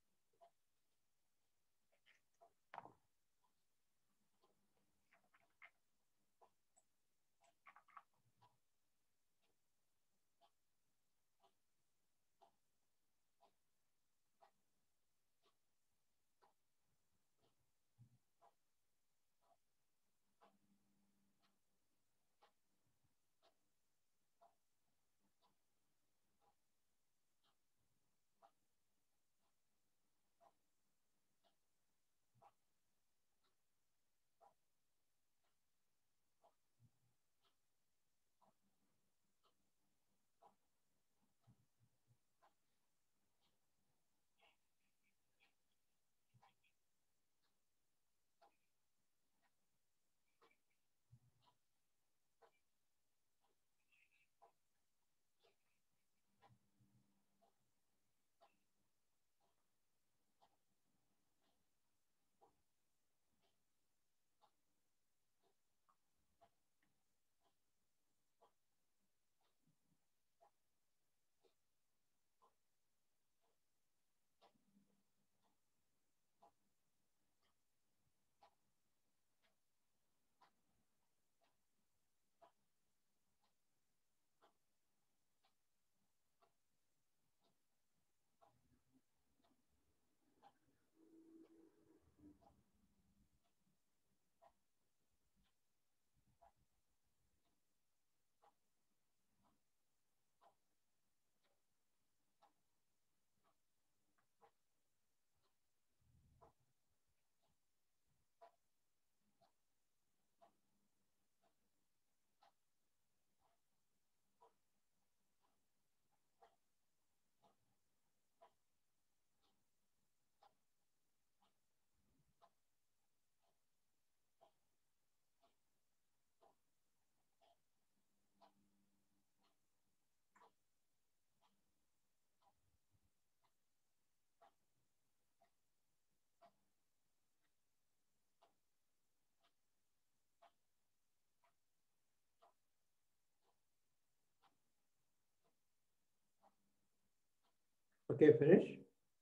Okay, finish.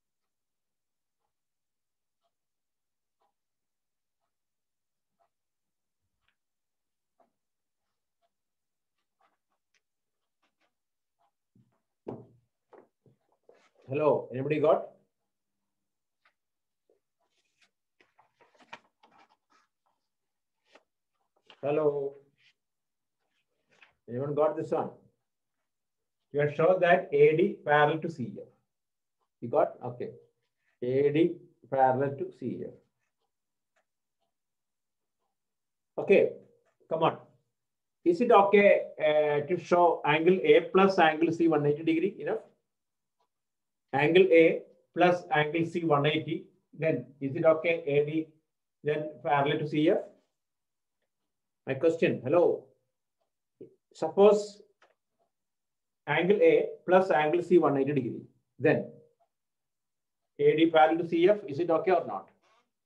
Hello, anybody got? Hello. Anyone got this one? You have shown that A D parallel to C F. You got? Okay. A D parallel to C F. Okay, come on. Is it okay uh, to show angle A plus angle C one hundred eighty degree? Enough? Angle A plus angle C one hundred eighty. Then is it okay A D then parallel to C F? My question, hello. Suppose angle A plus angle C one hundred eighty degree. Then A D parallel to C F, is it okay or not?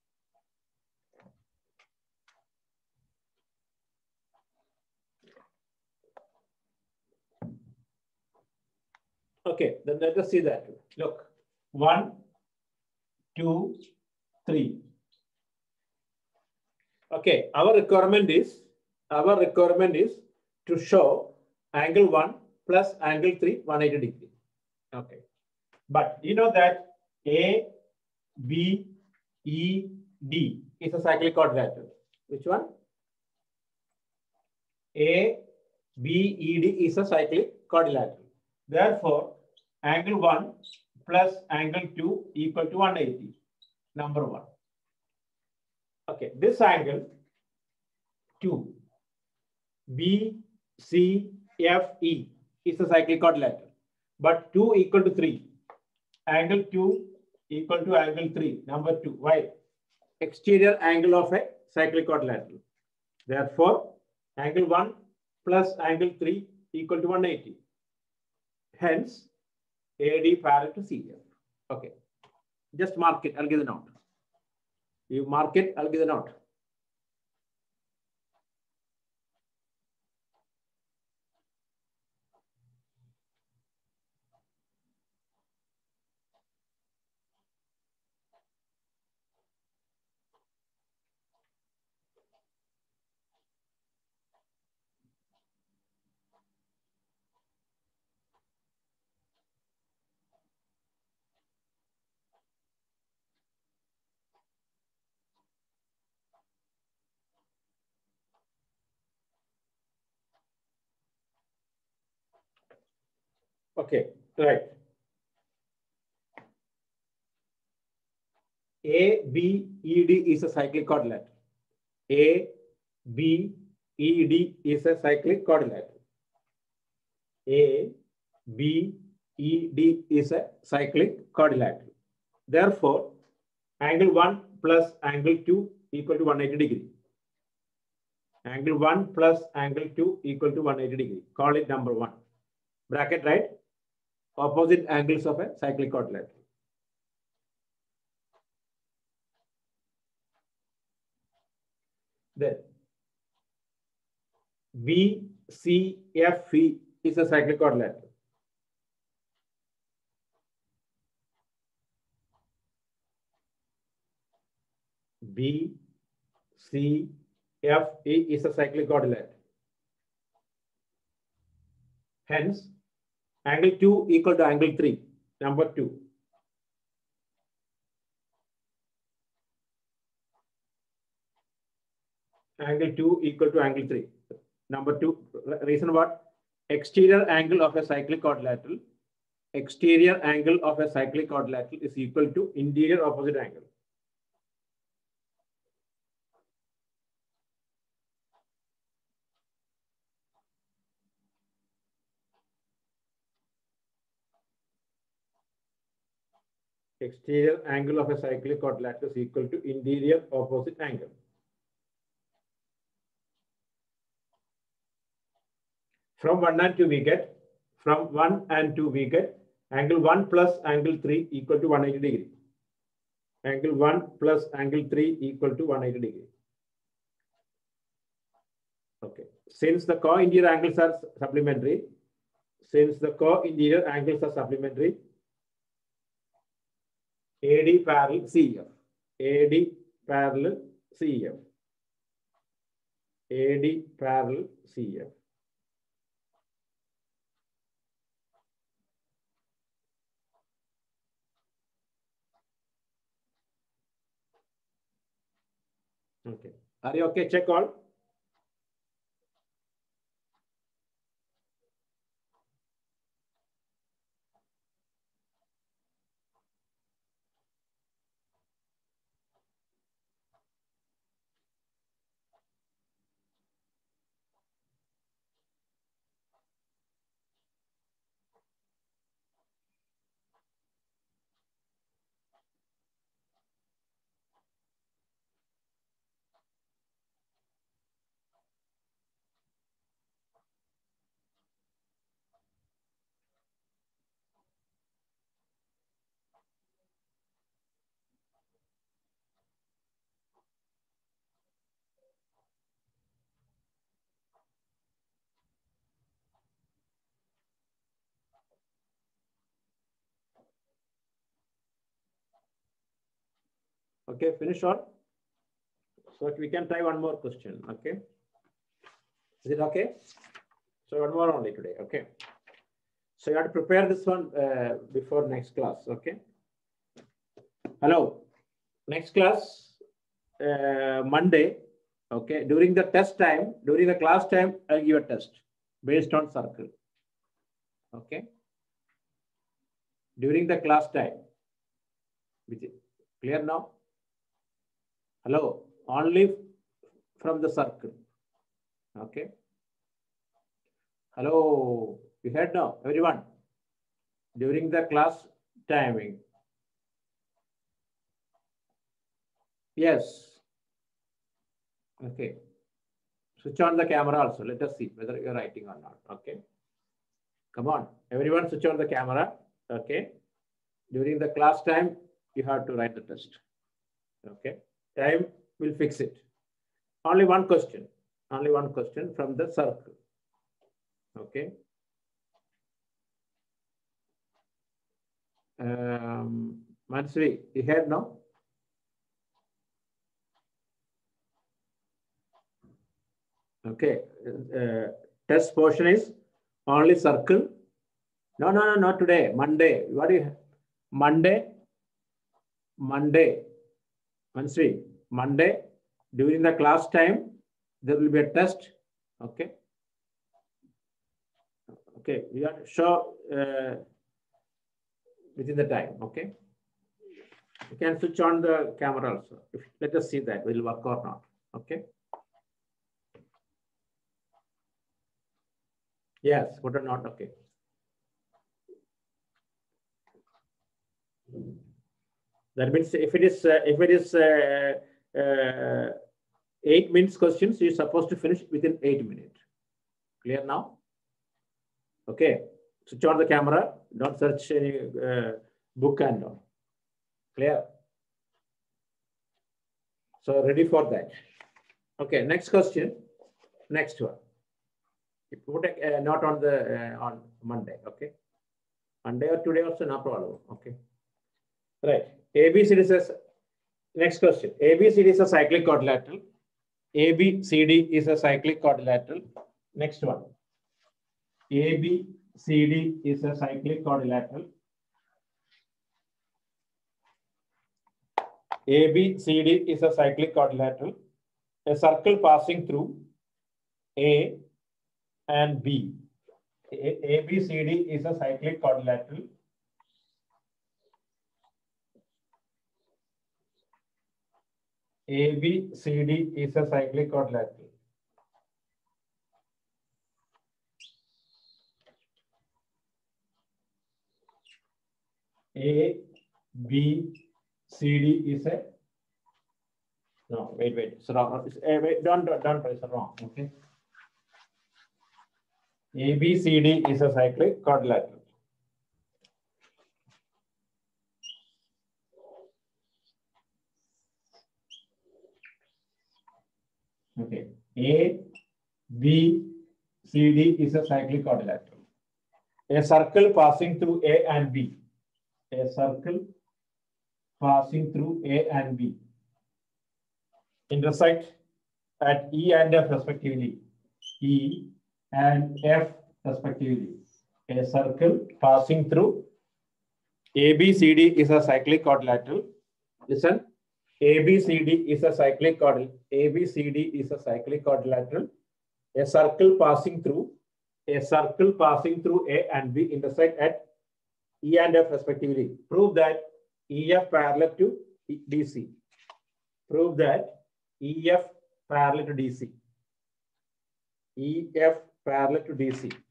Okay, then let us see that. Look, one, two, three. Okay, our requirement is, our requirement is to show angle one plus angle three, one hundred eighty degree. Okay, but you know that A, B, E, D is a cyclic quadrilateral. Which one? A, B, E, D is a cyclic quadrilateral. Therefore, angle one plus angle two equal to one hundred eighty. Number one. Okay, this angle two, B, C, F, E is a cyclic quadrilateral. But two equal to three. Angle two equal to angle three. Number two. Why? Exterior angle of a cyclic quadrilateral. Therefore, angle one plus angle three equal to one eighty. Hence, A D parallel to C F. Okay. Just mark it. I'll give the note. You mark it. I'll give the note. Okay, right. A, B, E, D is a cyclic quadrilateral. A, B, E, D is a cyclic quadrilateral. A, B, E, D is a cyclic quadrilateral. Therefore, angle one plus angle two equal to one hundred eighty degree. Angle one plus angle two equal to one hundred eighty degree. Call it number one. Bracket, right? Opposite angles of a cyclic quadrilateral. Then B C F E is a cyclic quadrilateral. B C F E is a cyclic quadrilateral. Hence, angle two equal to angle three, number two. Angle two equal to angle three. Number two, reason what? Exterior angle of a cyclic quadrilateral. Exterior angle of a cyclic quadrilateral is equal to interior opposite angle. Exterior angle of a cyclic quadrilateral is equal to interior opposite angle. From one and two we get, from one and two we get angle one plus angle three equal to one hundred eighty degree. Angle one plus angle three equal to one hundred eighty degree. Okay. Since the co-interior angles are supplementary, since the co-interior angles are supplementary, A D parallel C F. A D parallel C F. A D parallel C F. Okay. Are you okay? Check all. Okay, finish all. So we can try one more question. Okay. Is it okay? So one more only today. Okay. So you have to prepare this one uh, before next class. Okay. Hello. Next class, uh, Monday. Okay. During the test time, during the class time, I'll give a test based on circle. Okay. During the class time. Clear now? Hello. Only from the circle. Okay. Hello. You heard now, everyone? During the class timing. Yes. Okay. Switch on the camera also. Let us see whether you're writing or not. Okay. Come on. Everyone switch on the camera. Okay. During the class time, you have to write the test. Okay. Time will fix it. Only one question. Only one question from the circle. Okay. Um, Mansuri, you have now? Okay. Uh, test portion is only circle. No, no, no, not today. Monday. What do you have? Monday. Monday. Mansuri, Monday. During the class time, there will be a test. Okay. Okay. We have to show uh, within the time. Okay. You can switch on the camera also. If, let us see that will work or not. Okay. Yes, what or not? Okay. That means if it is uh, if it is uh, uh, eight minutes questions, you're supposed to finish within eight minutes. Clear now? Okay. Switch on the camera. Don't search any uh, book and all. Clear? So ready for that. Okay. Next question. Next one. You put a uh, note on the uh, on Monday. Okay. Monday or today also no problem. Okay. Right. A B C D is a, next question. A B C D is a cyclic quadrilateral. A B C D is a cyclic quadrilateral. Next one. A B C D is a cyclic quadrilateral. A B C D is a cyclic quadrilateral. A circle passing through A and B. A B C D is a cyclic quadrilateral. A B C D is a cyclic quadrilateral. A B C D is a no wait wait it's wrong. It's, uh, wait, don't don't don't it's wrong. Okay. A B C D is a cyclic quadrilateral. Okay. A B C D is a cyclic quadrilateral. A circle passing through A and B. A circle passing through A and B intersect at E and F respectively. E and F respectively. A circle passing through A B C D is a cyclic quadrilateral. Listen, A B C D is a cyclic quadrilateral. A B C D is a cyclic quadrilateral. A circle passing through a circle passing through A and B intersect at E and F respectively. Prove that E F parallel to D C. Prove that E F parallel to D C. E F parallel to D C.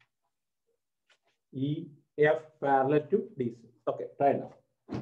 E F parallel to D C. Okay, try now.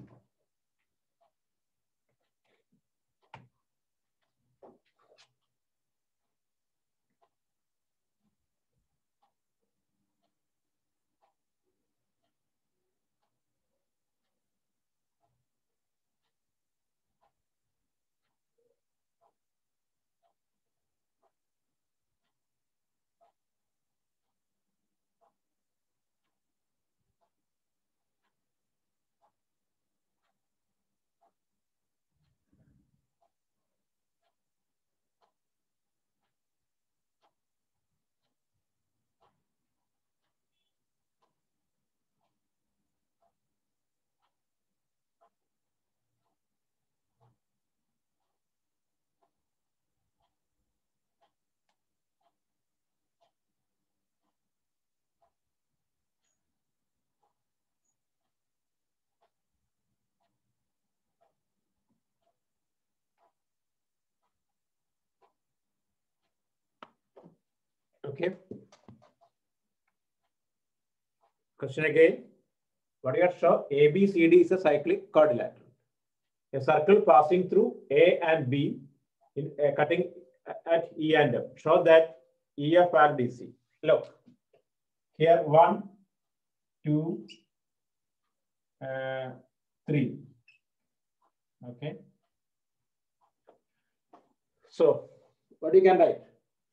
Okay. Question again. What do you have to show? A B C D is a cyclic quadrilateral. A circle passing through A and B, in, uh, cutting at E and F. Show that E F are D C. Look, here one, two, uh, three. Okay. So, what you can write?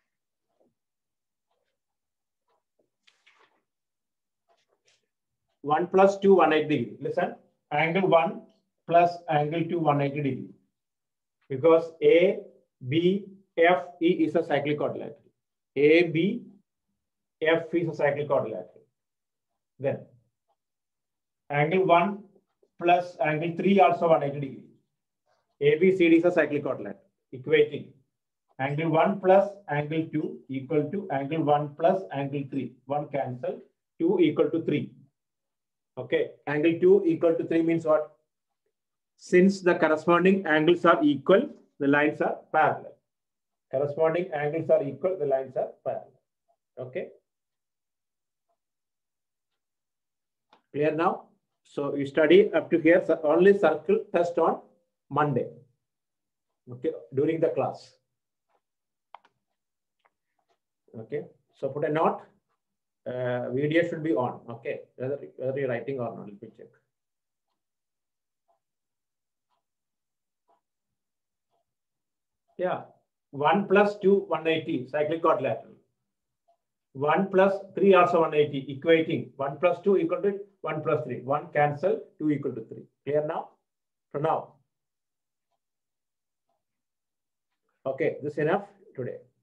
one plus two, one hundred eighty degree. Listen, angle one plus angle two, one hundred eighty degree. Because A, B, F, E is a cyclic quadrilateral. A, B, F is a cyclic quadrilateral. Then, angle one plus angle three also one hundred eighty degree. A, B, C, D is a cyclic quadrilateral. Equating. Angle one plus angle two equal to angle one plus angle three. one cancel. two equal to three. Okay. Angle two equal to three means what? Since the corresponding angles are equal, the lines are parallel. Corresponding angles are equal, the lines are parallel. Okay. Clear now? So you study up to here, so only circle test on Monday. Okay, during the class. Okay, so put a note. Uh, video should be on. Okay, whether, whether you're writing or not, let me check. Yeah, one plus two, one hundred eighty, cyclic quadrilateral. one plus three also one hundred eighty, equating. one plus two equal to one plus three. one cancel, two equal to three. Clear now? For now. Okay, this is enough today.